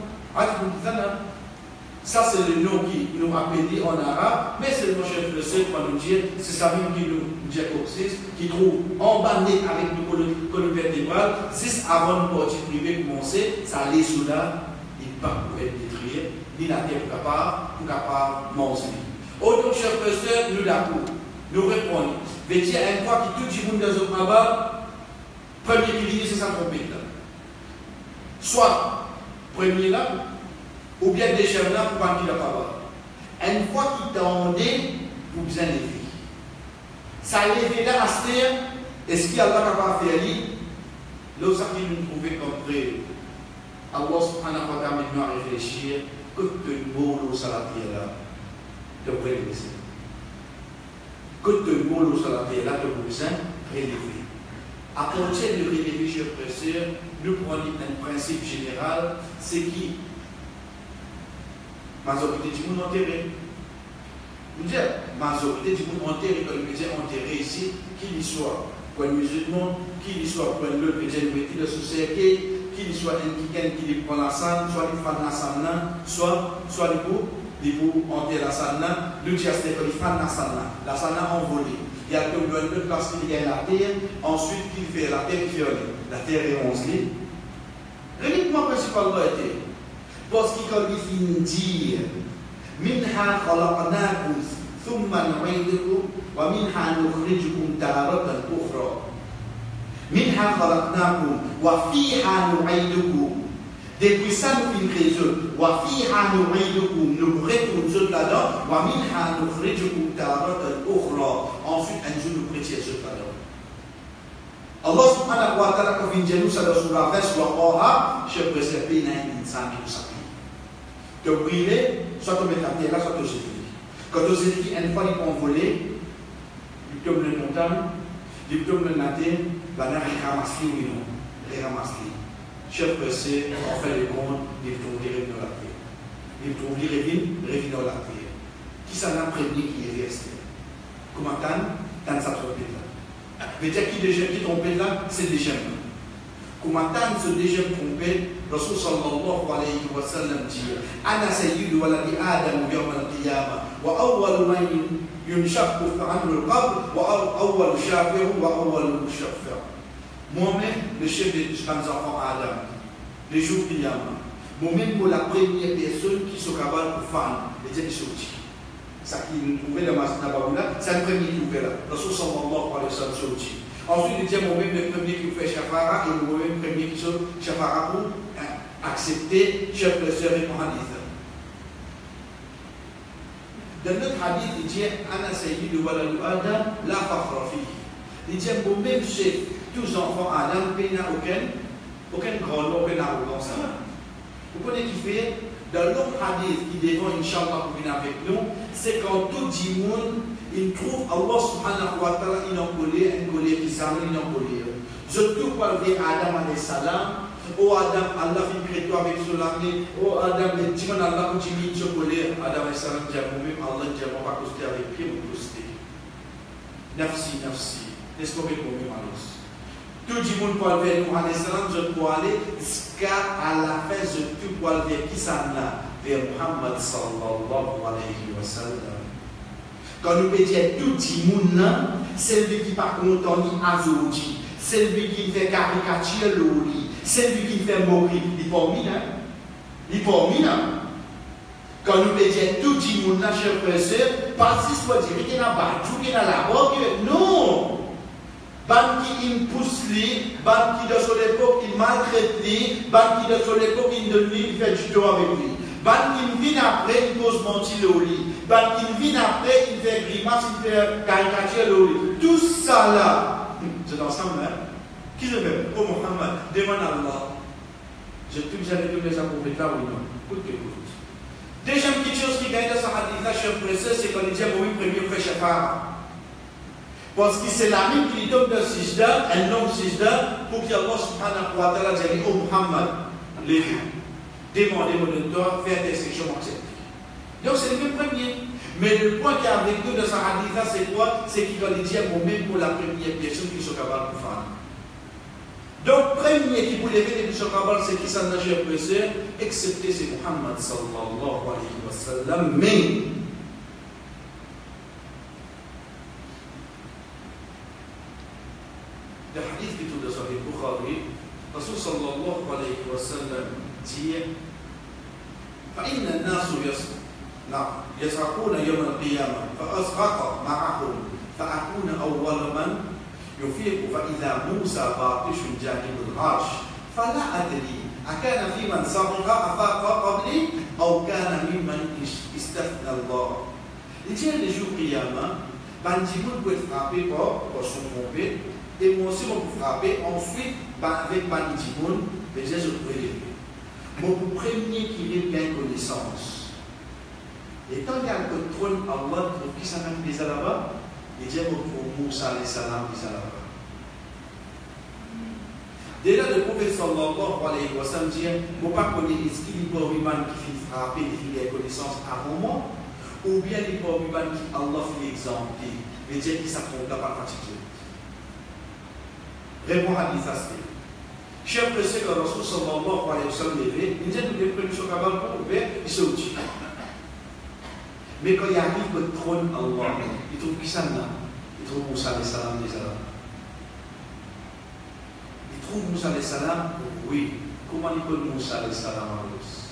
ça c'est le nom qui nous a appelé en arabe, mais c'est le nom chef de seul pour nous dire, c'est ça même qui nous dit qui trouve embandé avec le colonne vertébrale, juste avant une partie privée commencer, ça allait sous là, il ne peut pas être détruit, ni la terre capable, pour capable de manger. Autant chef de seul, nous d'accord, nous répondons. Mais dire une fois que tout le monde dans le combat, premier qui dit c'est sa trompette là. Soit premier là, ou bien deuxième là pour pas qu'il a pas. Une fois qu'il t'a emmené, vous bien lever. Ça lever là à ce terre, est-ce qu'il y a Allah capable de faire lui? L'autre ça qui nous trouvait comme près. Allah subhanahu wa ta'ala maintenant à réfléchir que de mots l'eau sur la terre là, de vrai laisser. Que de mots sur la terre là, de besoin relever. À partir de relever, chers frères, nous prenons un principe général, c'est qui majorité du monde enterré. Nous disons, majorité du monde enterré, comme nous disons enterré ici, qu'il y soit pour un musulman, qu'il y soit pour un autre chrétien de la société, qu'il y soit un qui qui prend la salle, soit il fait la salle, soit soit il pour il pour enterrer la salle, nous disons que il fait la salle, la salle envolée. Il y a comme une autre place qui gagne la terre, ensuite qu'il fait la terre violée, la terre est onzelée. Reliquement principalement était, parce qu'il quand il finit dire, minha khalaqnakum thumma nu'idukum wa minha nukhrijukum taratan ukhra. Minha khalaqnakum wa fiha nu'idukum. Depuis ça, nous finissons résoudre. Wa fiha nu'idukum, nous retournons là-dedans. Wa minha nukhrijukum taratan ukhra. Ensuite, un jour, nous prêtons là-dedans. Allah subhanahu wa ta'ala, quand il dit nous, ça doit sur la veste, sur la aura, je préserve une insan qui nous s'appuie. De brûler, soit on met la terre là, soit on s'écrit. Quand on s'écrit, une fois, ils vont voler, ils tombent le montagne, ils tombent le natin, la nage est ramassée ou non, elle est ramassée. Chef pressé, on fait les comptes, ils trouvent les revenus dans la terre. Ils trouvent les revenus dans la terre. Qui s'en a prévenu qui est resté? Comment t'as, t'as sa trompette là? Peut-être qui déjà qui trompette là, c'est déjà. Comment t'as ce déjà trompette? Rasul sallallahu alayhi wa sallam dit Ana sayyidu waladi Adam yawm al-qiyamah wa awwalu man yunshaqqu anhu al-qabr wa awwalu shafi'u wa awwalu mushaffa'. Moi-même, le chef des enfants Adam, les jours qiyamah, moi-même pour la première personne qui se cabale pour faire les gens qui sortent. Ça qui nous trouvait dans la Baboula, c'est le premier qui ouvert là. Rasul sallallahu alayhi wa sallam sorti. Ensuite, il dit moi-même le premier qui fait Shafara et moi-même le premier qui fait Shafara pour accepter chef de sœur et hadith. Dans notre hadith, il dit Ana sayyidu waladu Adam la fakhra fihi. Il dit moi-même chef, tous les enfants Adam, il n'y a aucun, aucun grand nom, aucune arrogance. Vous connaissez qui fait dans l'autre hadith qui devant Inch'Allah pour venir avec nous, c'est quand tout le monde il trouve Allah subhanahu wa ta'ala il en colère, un colère qui s'amène il en colère. Je trouve par le Adam alayhi salam, oh Adam, Allah fait créer toi avec Solami, oh Adam, le dimanche Allah continue de colère. Adam alayhi salam dit à vous-même, Allah dit à moi pas coster avec pied, vous coster. Nafsi, nafsi, laisse-moi avec moi-même à l'os. Tout le monde peut aller vers nous, je peux aller jusqu'à la fin, je peux aller vers qui ça là, vers Muhammad sallallahu alayhi wa sallam. Quand nous pouvons dire tout le monde, c'est lui qui par contre en azouji, c'est lui qui fait caricature l'oli, c'est lui qui fait moquerie, il n'est pas mis là. Il n'est pas mis là. Quand nous pouvons dire tout le monde, cher frère, pas si soit dire qu'il y a un bateau, qu'il y a la roque, non. Ban qui il pousse lui, ban qui de son époque il maltraite lui, ban qui de son époque il donne lui, il fait du dos avec lui. Ban qui vient après, il pose mentir au lit. Ban qui vient après, il fait grimace, il fait caricature au lit. Tout ça là, c'est ensemble, hein? Qui je veux? Oh Mohammed, demande à Allah. Je te dis, j'allais tous les apôtres là ou non? Écoute, écoute. Deuxième petite chose qui gagne dans sa hadith là, cher frère, c'est qu'on dit, oui, premier, fait chafar. Parce que c'est l'ami qui lui donne un sijda, un nom sijda, pour qu'Allah subhanahu wa ta'ala dise, oh Muhammad, demandez-moi de toi, fais intercession, acceptée. Donc c'est le premier. Mais le point qui est avec nous dans sa hadith là, c'est quoi? C'est qu'il va lui dire, moi-même pour la première personne qui sont capables de faire. Donc, premier qui vous lever les bishop cabal, c'est qui s'en a pressé, excepté c'est Muhammad sallallahu alayhi wa sallam, mais le hadith qui est dans Sahih Bukhari, Rasul sallallahu alayhi wa sallam dit فإن الناس يسرقون يوم القيامة فأسرق معهم فأكون أول من يفيق فإذا موسى باطش جانب العرش فلا أدري أكان في من سرق أفاق قبلي أو كان ممن استثنى الله. Il dit les jours Qiyamah, Bandimoun peut être frappé par son trompé, et moi aussi on peut frapper, ensuite avec Bandimoun, mais je peux l'élever. Mon premier qui vient gagne connaissance. Et tant qu'il y a le trône Allah, trouve qui ça même déjà là-bas, il dit pour Moussa alayhi salam déjà là-bas. Dès là, le prophète sallallahu alayhi wa sallam dit, je ne sais pas est-ce qu'il y a un qui finit frapper, qui finit connaissance avant moi, ou bien il y a un qui Allah finit exempté, mais dit qu'il s'affronte pas fatigué. Réponds à l'isasté. Cher frère, c'est que le Rasul sallallahu alayhi wa sallam levé, il dit que les premiers sont capables pour ouvrir, ils sont au-dessus. Mais quand il arrive au trône Allah, il trouve qui ça là? Il trouve Moussa alayhi salam déjà là. Il trouve Moussa alayhi salam, oui. Comment il connaît Moussa alayhi salam à l'os?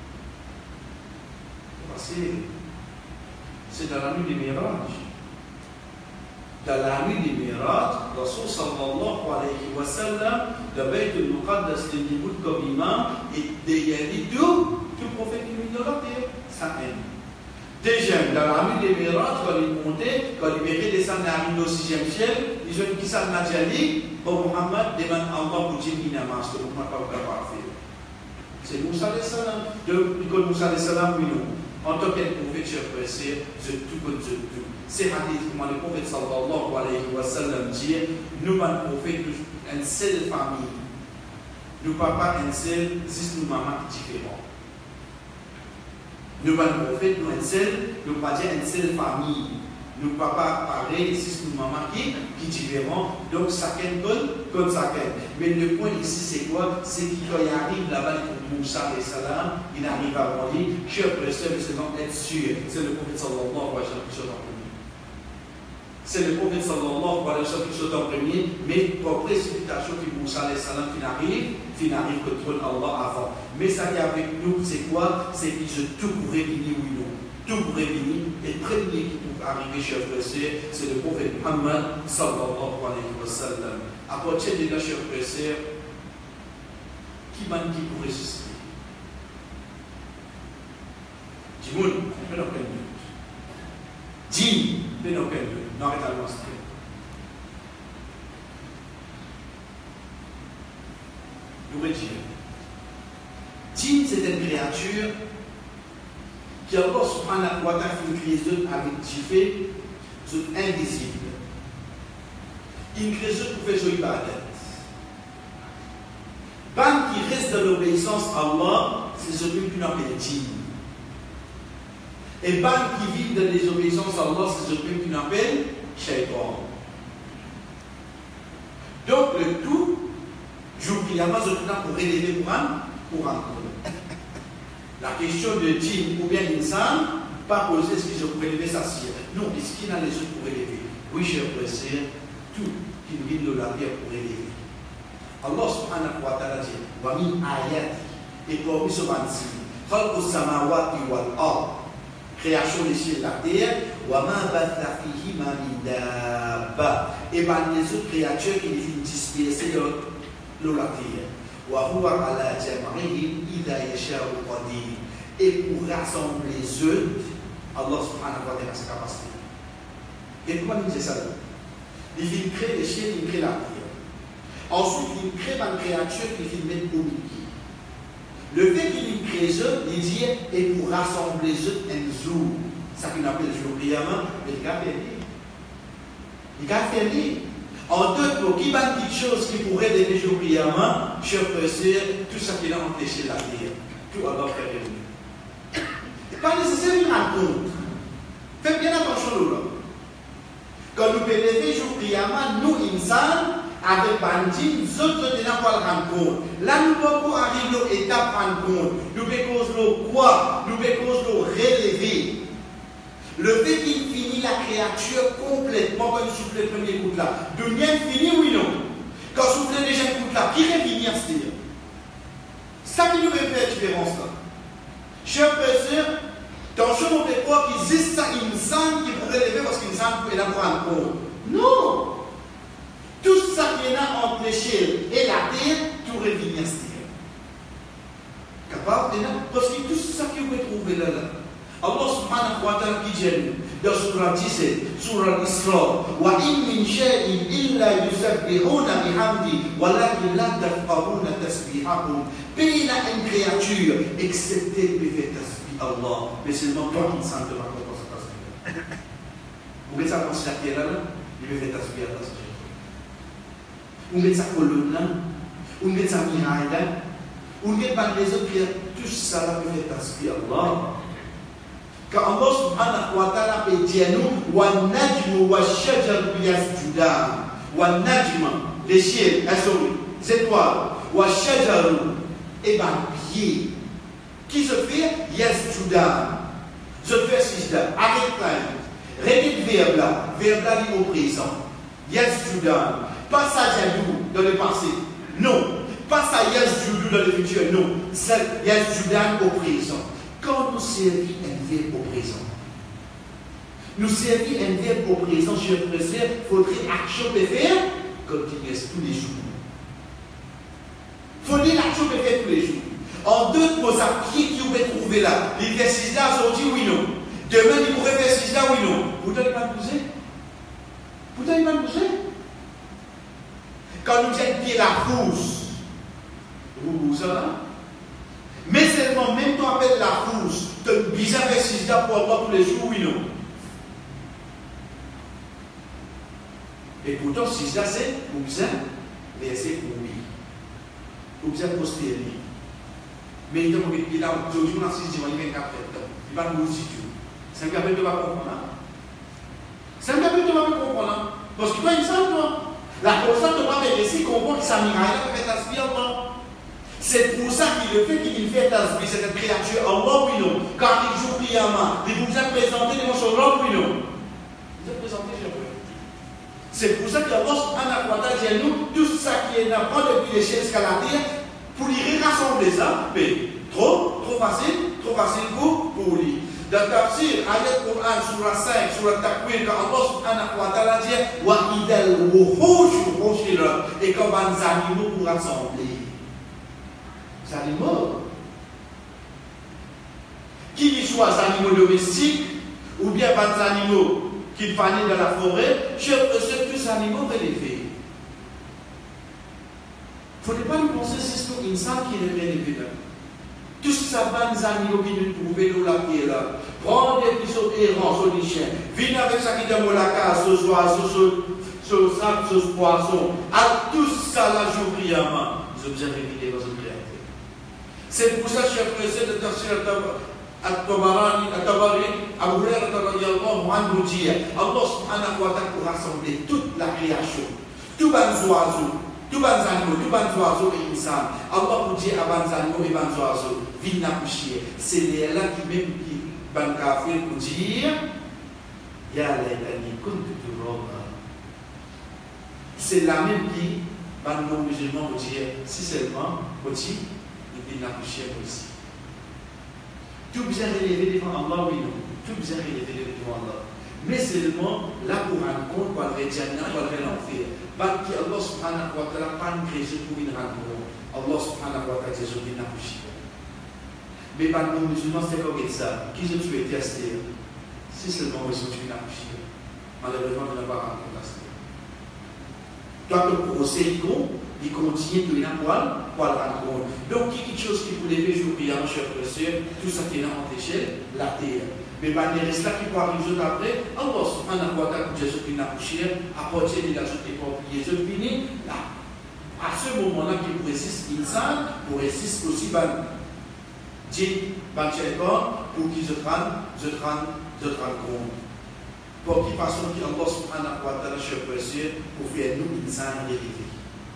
Parce que c'est dans la nuit du Miraj. Dans la nuit du Miraj, Rasul sallallahu alayhi wa sallam, de Bayt al-Muqaddas de Niboud comme imam, et derrière lui, tout, tout prophète qui lui donne la terre, ça aime. Deuxième, dans la nuit du Miraj, quand il montait, quand il méritait descendre la nuit au sixième ciel, ils ont dit ça, Nadjali, oh Muhammad, demande Allah pour dire qu'il n'a pas ce que Muhammad n'a pas fait. C'est Moussa alayhi salam. Donc, il connaît Moussa alayhi salam, oui, non. En tant que prophète, cher frère, c'est tout comme je tout. C'est hadith, comment le prophète sallallahu alayhi wa sallam dit, nous, un prophète, une seule famille. Nous, papa, un seul, six nous, maman, différents. Nous, un prophète, nous, un seul, nous, pas dire une seule famille. Nous, papa, pareil, six nous, maman, qui, qui différents. Donc, chacun donne comme chacun. Mais le point ici, c'est quoi? C'est qu'il arrive là-bas, pour Moussa alayhi salam, il arrive à mourir. Cher frère, c'est être sûr. C'est le prophète sallallahu alayhi wa sallam qui sort en premier. C'est le prophète sallallahu alayhi wa sallam qui sort en premier, mais pour précipitation qui Moussa alayhi salam qui n'arrive, qui n'arrive que trône Allah avant. Mais ça qui est avec nous, c'est quoi? C'est que je tout pourrait venir, oui, non. Tout pourrait venir. Et le premier qui peut arriver, cher frère, c'est le prophète Muhammad sallallahu alayhi wa sallam. À partir de là, cher frère, qui m'a dit pour résister? Dimoun, mais dans quelle minute? Dis, mais dans quelle minute? Non, arrête à l'instant. Nous dire. Djinn, c'est une créature qui Allah subhanahu wa ta'ala fait créer avec Jifé, c'est invisible. Une créature pour faire jouer ibadat. Ban qui reste dans l'obéissance à Allah, c'est celui qu'on appelle djinn. Et ban qui vit dans les obéissances à Allah, c'est celui qu'on appelle shaitan. Donc le tout priamment, je suis là pour élever pour un, pour un compte. La question de Jim ou bien Insan, pas poser ce qu'ils ont pour élever sa sire. Non, est-ce qu'il a les autres pour élever? Oui, cher frère, tout qui nous vient de la terre pour élever. Allah subhanahu wa ta'ala dit, wa min ayati, et pour nous ce vingt-six, khalqu samawati wal ard, création des cieux et de la terre, wa ma batha fihi ma min dabba, et par les autres créatures qui viennent disperser dans la terre. Wa huwa ala jam'ihim idha yasha'u qadir, et pour rassembler les œufs, Allah subhanahu wa ta'ala a sa capacité. Et comment il dit ça? Il vient créer les cieux, il crée la terre. Ensuite, il crée une créature qui fait mettre au milieu. Le fait qu'il crée eux, il dit, et pour rassembler eux un jour, ça qu'on appelle le jour priamment, mais il a fait. Il a fait. En deux mots, qui va une petite chose qui pourrait aider le jour priamment, je peux dire, tout ça qui a empêché la terre, tout alors faire réunir. Pas nécessaire de rendre compte. Faites bien attention là. Quand nous pouvons lever le jour priamment, nous, insan, avec Bandit, nous autres, nous ne pouvons pas le rendre compte. Là, nous ne pouvons pas arriver à l'étape de rendre compte. Nous pouvons quoi? Nous pouvons relever. Le fait qu'il finit la créature complètement, quand il souffle le premier coup là, de rien fini, oui non? Quand il souffle le deuxième coup là, qui revient à ce dire? Ça qui nous fait la différence là. Cher professeur, dans ce moment quoi qui existe ça, il me semble qu'il pourrait lever parce qu'il me semble qu'il peut rendre compte. Non! Tout ça qui est là entre l'échelle et la terre, tout revient à ce dire. Capable de là? Parce que tout ça qui vous trouver là, là. Allah subhanahu wa ta'ala dit dans surah dix-sept, surah Isra, wa in min shay'in illa yusabbihuna bihamdi walakin la tafqahuna tasbihahum. Pays là une créature excepté le fait tasbih Allah, mais seulement toi qui ne sens pas comment ça tasbih. Vous mettez ça dans la terre là, il fait tasbih Allah. Vous mettez sa colonne là, vous mettez sa miraille là, vous mettez pas les autres pierres, tout ça là fait tasbih Allah. Quand Allah subhanahu wa ta'ala peut dire nous, wa najmu wa shajaru yasjudan, wa najma, les ciels, les étoiles, wa shajaru, et ben pied, qui se fait yasjudan, je fais sijda, arrête là, répète verbe là, verbe là dit au présent, yasjudan, pas ça jadou dans le passé, non, pas ça yasjudu dans le futur, non, c'est yasjudan au présent. Quand nous servons un verbe au présent, nous servons un verbe au présent, je préfère, il faudrait action de faire continuer tous les jours. Il faudrait l'action de faire tous les jours. En deux mots, à qui qui vous pouvez trouver là? Il fait six là, aujourd'hui, oui, non. Demain, il pourrait faire six là, oui, non. Pourtant, il va bouger. Pourtant, il va bouger. Quand nous disons pied la course, vous bougez là? Mais seulement, même toi appelles la course, tu as bizarre faire six là pour avoir tous les jours, oui, non. Et pourtant, six là, c'est pour bien verser pour oui. Pour bien prospérer. Mais il est là, aujourd'hui, on a six dimanches, il y a quatre heures. Il va nous aussi tout. C'est un gars qui va comprendre. C'est un gars qui va comprendre. Parce que toi, il me semble, toi. La personne ne va pas laisser comprendre que ça m'ira, il va faire aspirer en c'est pour ça qu'il le fait qu'il fait tasbih, cette créature, Allah oui non. Quand il joue priamment, il vous a présenté devant son Lord oui non. Vous a présenté, je veux. C'est pour ça que Allah subhanahu wa ta'ala dit à nous, tout ça qui est là, depuis l'échelle jusqu'à la terre, pour y rassembler ça, mais trop, trop facile, trop facile pour, pour lui. Dans le tafsir, ayat Quran, surah cinq, surah Takwir, quand Allah subhanahu wa ta'ala dit, wa idal wuhushu hushira, et quand les animaux pour rassembler. Les animaux, qu'ils soient des animaux domestiques ou bien pas des animaux qui fanent dans la forêt, je peux tous les animaux relevés. Il ne faut pas nous penser que c'est ce qu'il qui est relevé là. Tous ces animaux qui nous trouvent dans la terre là, prendre des petits errants sur les chiens, venir avec ça qui est dans la case, ce oiseau, ce sac, ce poisson, à tout ça là, je prie à main, vous observez vidéo dans une créature. C'est pour ça que je suis pressé de tafsir al-Tabarani, al-Tabari, Abu Hurairah radiyallahu anhu dit, Allah subhanahu wa ta'ala pour rassembler toute la création, tous les oiseaux, Tout les animaux, tous les oiseaux et insan. Allah pour dire à les animaux et les oiseaux, viennent accoucher. C'est les là qui même qui ban kafir pour dire, ya laitani kuntu turaba. C'est la même qui ban non musulman pour dire, si seulement pour dire, il vient accoucher aussi. Tout bien élevé devant Allah, oui non. Tout bien élevé devant Allah. Mais seulement là pour rendre compte qu'on va le Jannah, qu'on va l'enfer. Parce que Allah subhanahu wa ta'ala pas une raison pour une rendre. Allah subhanahu wa ta'ala dit je viens accoucher. Mais par nos musulmans, c'est comme ça. Qui je suis testé? Si seulement ils sont venus accoucher. Malheureusement, on n'a pas rencontré. Toi, le procès, il continue de venir poil, poil rendre compte. Donc, quelque chose qui vous levez jour et en cher précieux, tout ça qui est en échelle, la terre. Mais ben, il reste là qui peut arriver après. Allah subhanahu wa ta'ala, Jésus qui n'a couché, à partir de la journée pour Jésus fini, là. À ce moment-là, qui pour résister l'insan, pour résister aussi, ben, dit, ben, pour qu'ils se prennent, se prennent, se prennent compte. Pour qu'ils fassent qui Allah subhanahu wa ta'ala, cher précieux, pour faire nous l'insan réveiller.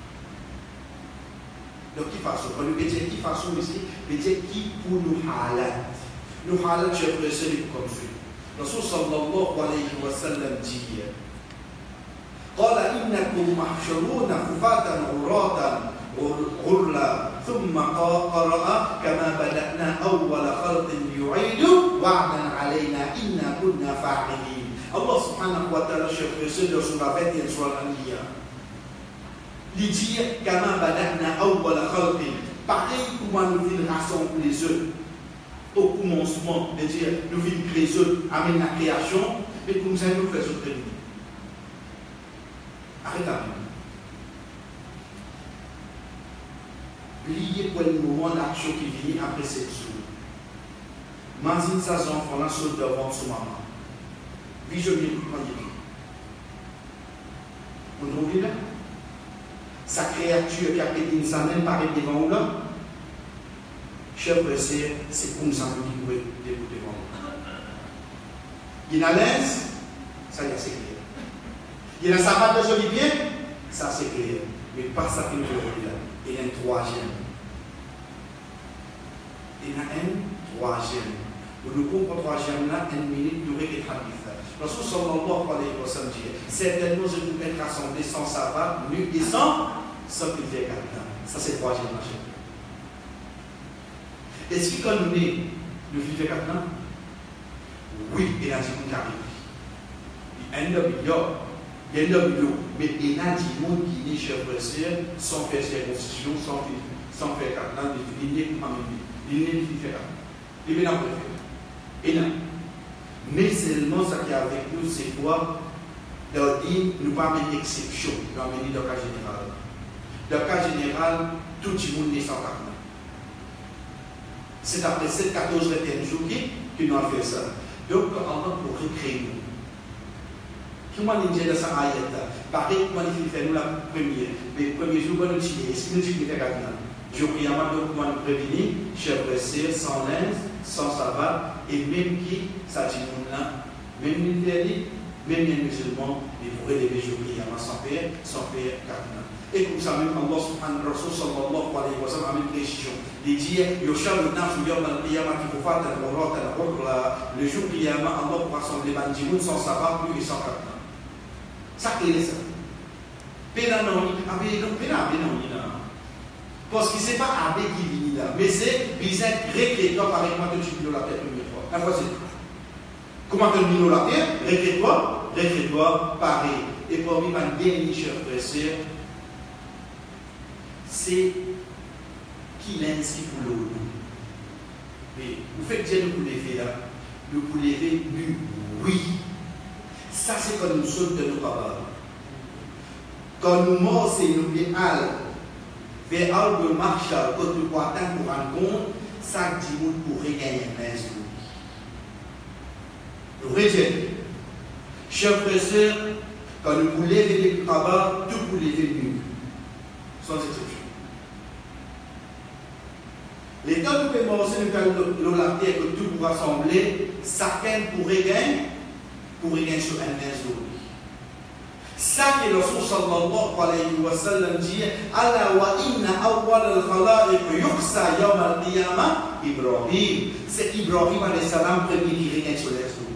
Donc, qui fassent, pour nous dire qui fassent ici, mais dire qui pour nous halat. Nous halat, cher précieux, comme fait. Rasul sallallahu alayhi wa sallam dit, قال إنكم محشرون حفاة عراة غرلا ثم قرأ كما بدأنا أول خلق يعيد وعدا علينا إنا كنا فاعلين. Allah subhanahu wa ta'ala, cher précieux, dans son vingt et un soir l'Anbiya, il dit كما بدأنا أول خلق, pareil comment nous venons rassembler les œufs au commencement, de dire nous venons créer les œufs, amener la création, mais comme ça nous faisons terminer. Arrêtez. Oubliez pour le moment l'action qui vient après cette jour. Imagine ça, enfant là, saute devant son maman. Puis je m'y crois. Vous trouvez là? Sa créature qui a pété une semaine paraît devant vous là. Cher frère, c'est comme ça que vous pouvez débuter devant vous. Il y a l'aise, ça y est, c'est clair. Il y a un sabbat de joli bien, ça c'est clair. Mais pas ça qui nous fait là. Il y a un troisième. Il y a un troisième. Pour nous comprendre troisième là, une minute durée et hadith. Rasul sallallahu alayhi wa sallam dit, certainement je vous être rassemblés sans sabbat, nu et sans, sans qu'il y ait quelqu'un. Ça c'est le troisième machin. Est-ce qu'il quand nous est, nous vivons quelqu'un? Oui, il a dit qu'on arrive. Il y a un homme, il y a un homme, mais il y a des gens qui naissent chez frères sans faire circoncision, sans sans faire quelqu'un, il n'est pas même. Il n'est pas fait. Il est là pour faire. Et là. Mais seulement ce qui est avec nous, c'est quoi? Dans dit, nous pas une exception, nous avons dit dans le cas général. Dans le cas général, tout le monde est sans carnet. C'est après sept, quatorze, vingt et un jours que nous avons fait ça. Donc, on va pour recréer nous. Comment on dit dans ça ayat là? Pareil, comment il fait nous la première. Mais le premier jour, on nous dit, est-ce que nous disons que nous faisons jour et avant, donc, on nous prévenir, cher frère, sans linge, sans sabbat, et même qui, ça dit là, même l'interdit, même les musulmans, ils pourraient lever jour et avant sans faire, sans faire carnet. Et comme ça, même Allah subhanahu wa ta'ala, sallallahu alayhi wa sallam, a une précision. Il dit, Yoshal le naf, yom al-qiyamah, qui vous fasse le jour qiyamah, Allah pour rassembler les bandits sans sabbat, plus et sans carnet. Ça qui est ça. Pénanon, pénanon, parce que ce n'est pas Abbé qui vient là, mais c'est bizarre, récrée-toi par moi que tu vis la terre première fois. La fois c'est tout. Comment tu vis la terre? Récrée-toi, récrée-toi, pareil. Et pour moi, ma dernière chère frère, c'est qui l'inscrit pour l'eau. Mais vous faites bien de vous lever là, de vous lever nu, oui. Ça, c'est quand nous sommes de nos papas. Quand nous morts, c'est nous bien vers Albe Marshall, quand nous pointons pour rendre compte, ça dit nous pour regagner un jour. Nous rejetons. Chers frères et sœurs, quand nous vous levez les papas, tout vous levez nu. Sans exception. Les temps nous pouvons commencer nous la terre que tout vous rassembler, chacun pour regagner. Pour rien sur un jour. Ça que le Rasul sallallahu alayhi wa sallam dit, Allah wa inna awwal al-khalaiq yuqsa yawm al-qiyamah Ibrahim. C'est Ibrahim alayhi salam premier qui règne sur les eaux.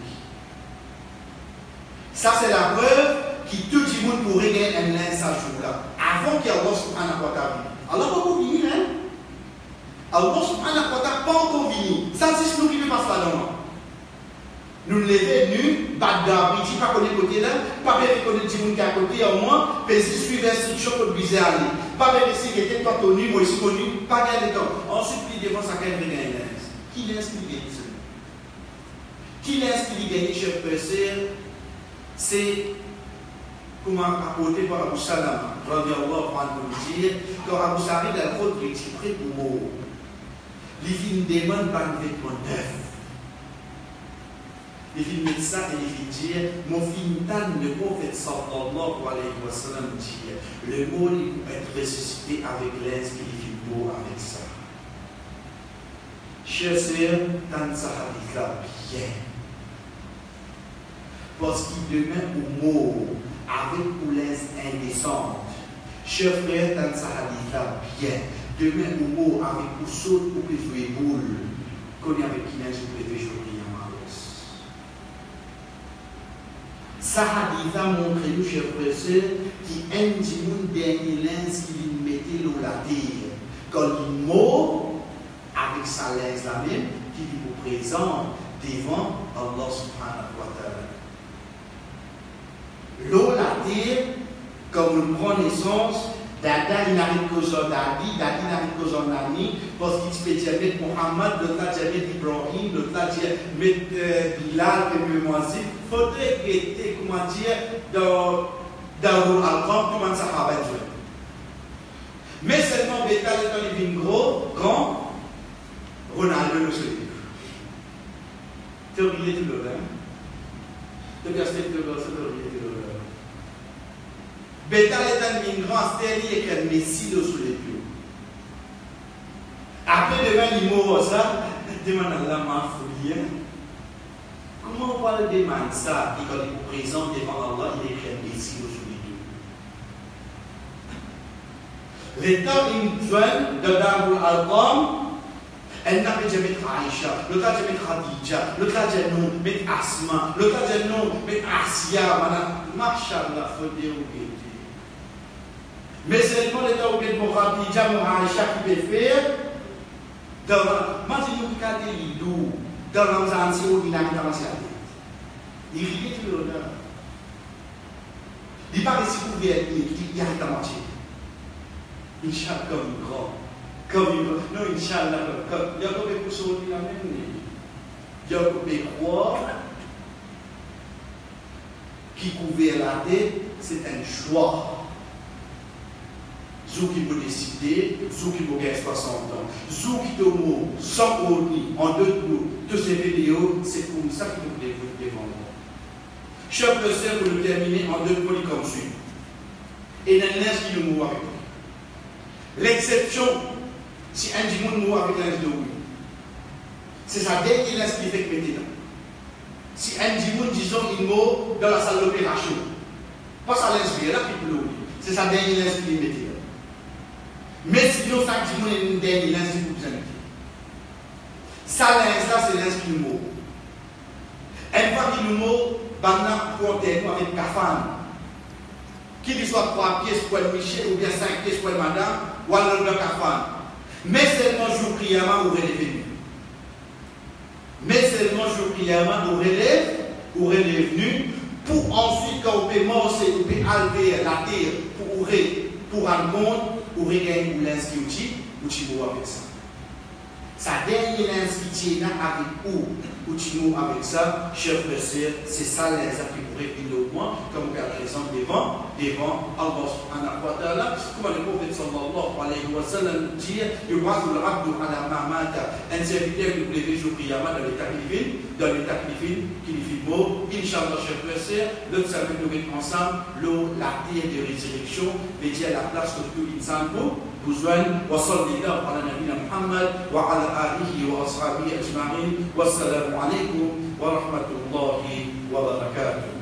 Ça c'est la preuve qui tout le monde pourrait gagner un lien ce jour-là. Avant qu'Allah subhanahu wa ta'ala. Allah pas encore venu, hein? Allah subhanahu wa ta'ala pas encore venu. Ça c'est ce nous qui ne passe pas là. Nous ne levons nus, pas d'abri, tu pas connaître côté là, pas bien reconnaître du monde qui est à côté, au moins, mais si suivre l'instruction pour biser aller. Pas bien essayer de était toi connu, moi ici connu, pas bien de temps. Ensuite, puis devant ça, quelqu'un gagne l'aise. Qui l'aise qui gagne ça? Qui l'aise qui gagne, cher frère, c'est comment apporter par Abu Salama, radiallahu anhu, dire, quand Abu Salama a le faute récupéré pour mort. Les filles demandent par un vêtement neuf. Les filles médecins et les filles disent, mon fils le prophète sallallahu alayhi wa sallam dit, le mot il peut être ressuscité avec l'aise qui les filles beau avec ça. Chers sœurs, dans ce hadith-là, bien. Parce qu'il demeure au mot avec ou l'aise indécente. Chers frères, dans ce hadith-là, bien. Demeure au mot avec ou saute ou peut jouer boule. Qu'on y avec qui n'est-ce que peut jouer. Ça hadith a montré nous, chers frères, qui aime du monde dernier lens qui lui mettait l'eau la terre. Quand il mot avec sa lens la même, qui lui présente devant Allah subhanahu wa ta'ala. L'eau la terre, comme on prend naissance, Dada il n'arrive qu'aux gens d'Adi, Dadi n'arrive qu'aux gens d'Ami, parce qu'il se met Mohammed, l'autre là dit Ibrahim, l'autre là dit Bilal, le Moazib. Il faudrait que, comment dire, dans le Al-Qur'an, comment ça va être. Mais seulement Bétal est un gros, grand, Ronaldo le seul. Tu as oublié tout le temps. Tu as gasté tout le temps, tu as oublié tout le temps. Bétal est un migrant, c'est-à-dire qu'il y a un messie sous les pieds. Après, devant l'immo, ça, demande à la main folie. Comment on parle de man ça, qui quand il est présent devant Allah, il est écrit un messie sous les pieds. L'état d'une jeune de Darul Al-Qam, elle n'a pas jamais Aïcha, le cas de mettre Khadija, le cas de nous, mettre Asma, le cas de nous, mettre Asia, madame, Machallah, faut dire où il est. Mais seulement l'état où il est pour Khadija, mon Aïcha qui peut faire, dans, moi je dis que c'est l'idou, dans l'ambiance où il a mis dans la tête. Il riait tout le temps. Il paraît si couvert, il y a la moitié. Inch'Allah comme grand. Comme il non, Inch'Allah, comme il y a comme des coussons qui l'amènent. Il y a comme des croix qui couvrent la tête, c'est un choix. Zou qui peut décider, Zou qui peut gagner soixante ans, Zou qui te mot, sans ordre, en deux coups, toutes ces vidéos, c'est comme ça que nous devons défendre. Chef de sœur, pour le terminer en deux points comme suit. Et dans l'âge qui nous mourra avec lui. L'exception, si un dimanche mourra avec l'âge de oui, c'est sa dernière l'âge qui fait que maintenant. Si un dimanche, disons, il meurt dans la salle d'opération, pas sa l'âge là qui peut l'oublier, c'est sa dernière l'âge qui est maintenant. Mais si nous avons une dernière l'âge qui vous invite. Ça, l'âge là, c'est l'âge qui nous mourra. Une fois qu'il nous mourra, Bana pour avec Kafan, qu'il soit trois pièces pour le Michel ou bien cinq pièces pour le madame, ou alors le Kafan. Mais seulement jour Kiyama ou relève. Mais seulement jour Kiyama ou relève, ou relève venu, pour ensuite, quand on peut morcer, on peut enlever la terre pour pour rendre compte, ou regagner ou l'inscription, ou tu vas avec ça. Sa dernière inscription avec où ou tu nous avec ça, chers frères et sœurs, c'est ça les qui pourraient finir au moins, comme on regarde par exemple devant, devant Allah subhanahu wa ta'ala, comme le prophète sallallahu alayhi wa sallam dit, il va sur le rabdou ala mamata, un serviteur qui vous levez jour Qiyamah dans l'état qu'il dans l'état qu'il qu'il fait mot, Inch'Allah, chers frères et sœurs, l'autre ça veut nous mettre ensemble, l'eau, la terre de résurrection, veut dire la place que tout l'insan pour. وصلى الله على نبينا محمد وعلى آله وأصحابه أجمعين والسلام عليكم ورحمة الله وبركاته.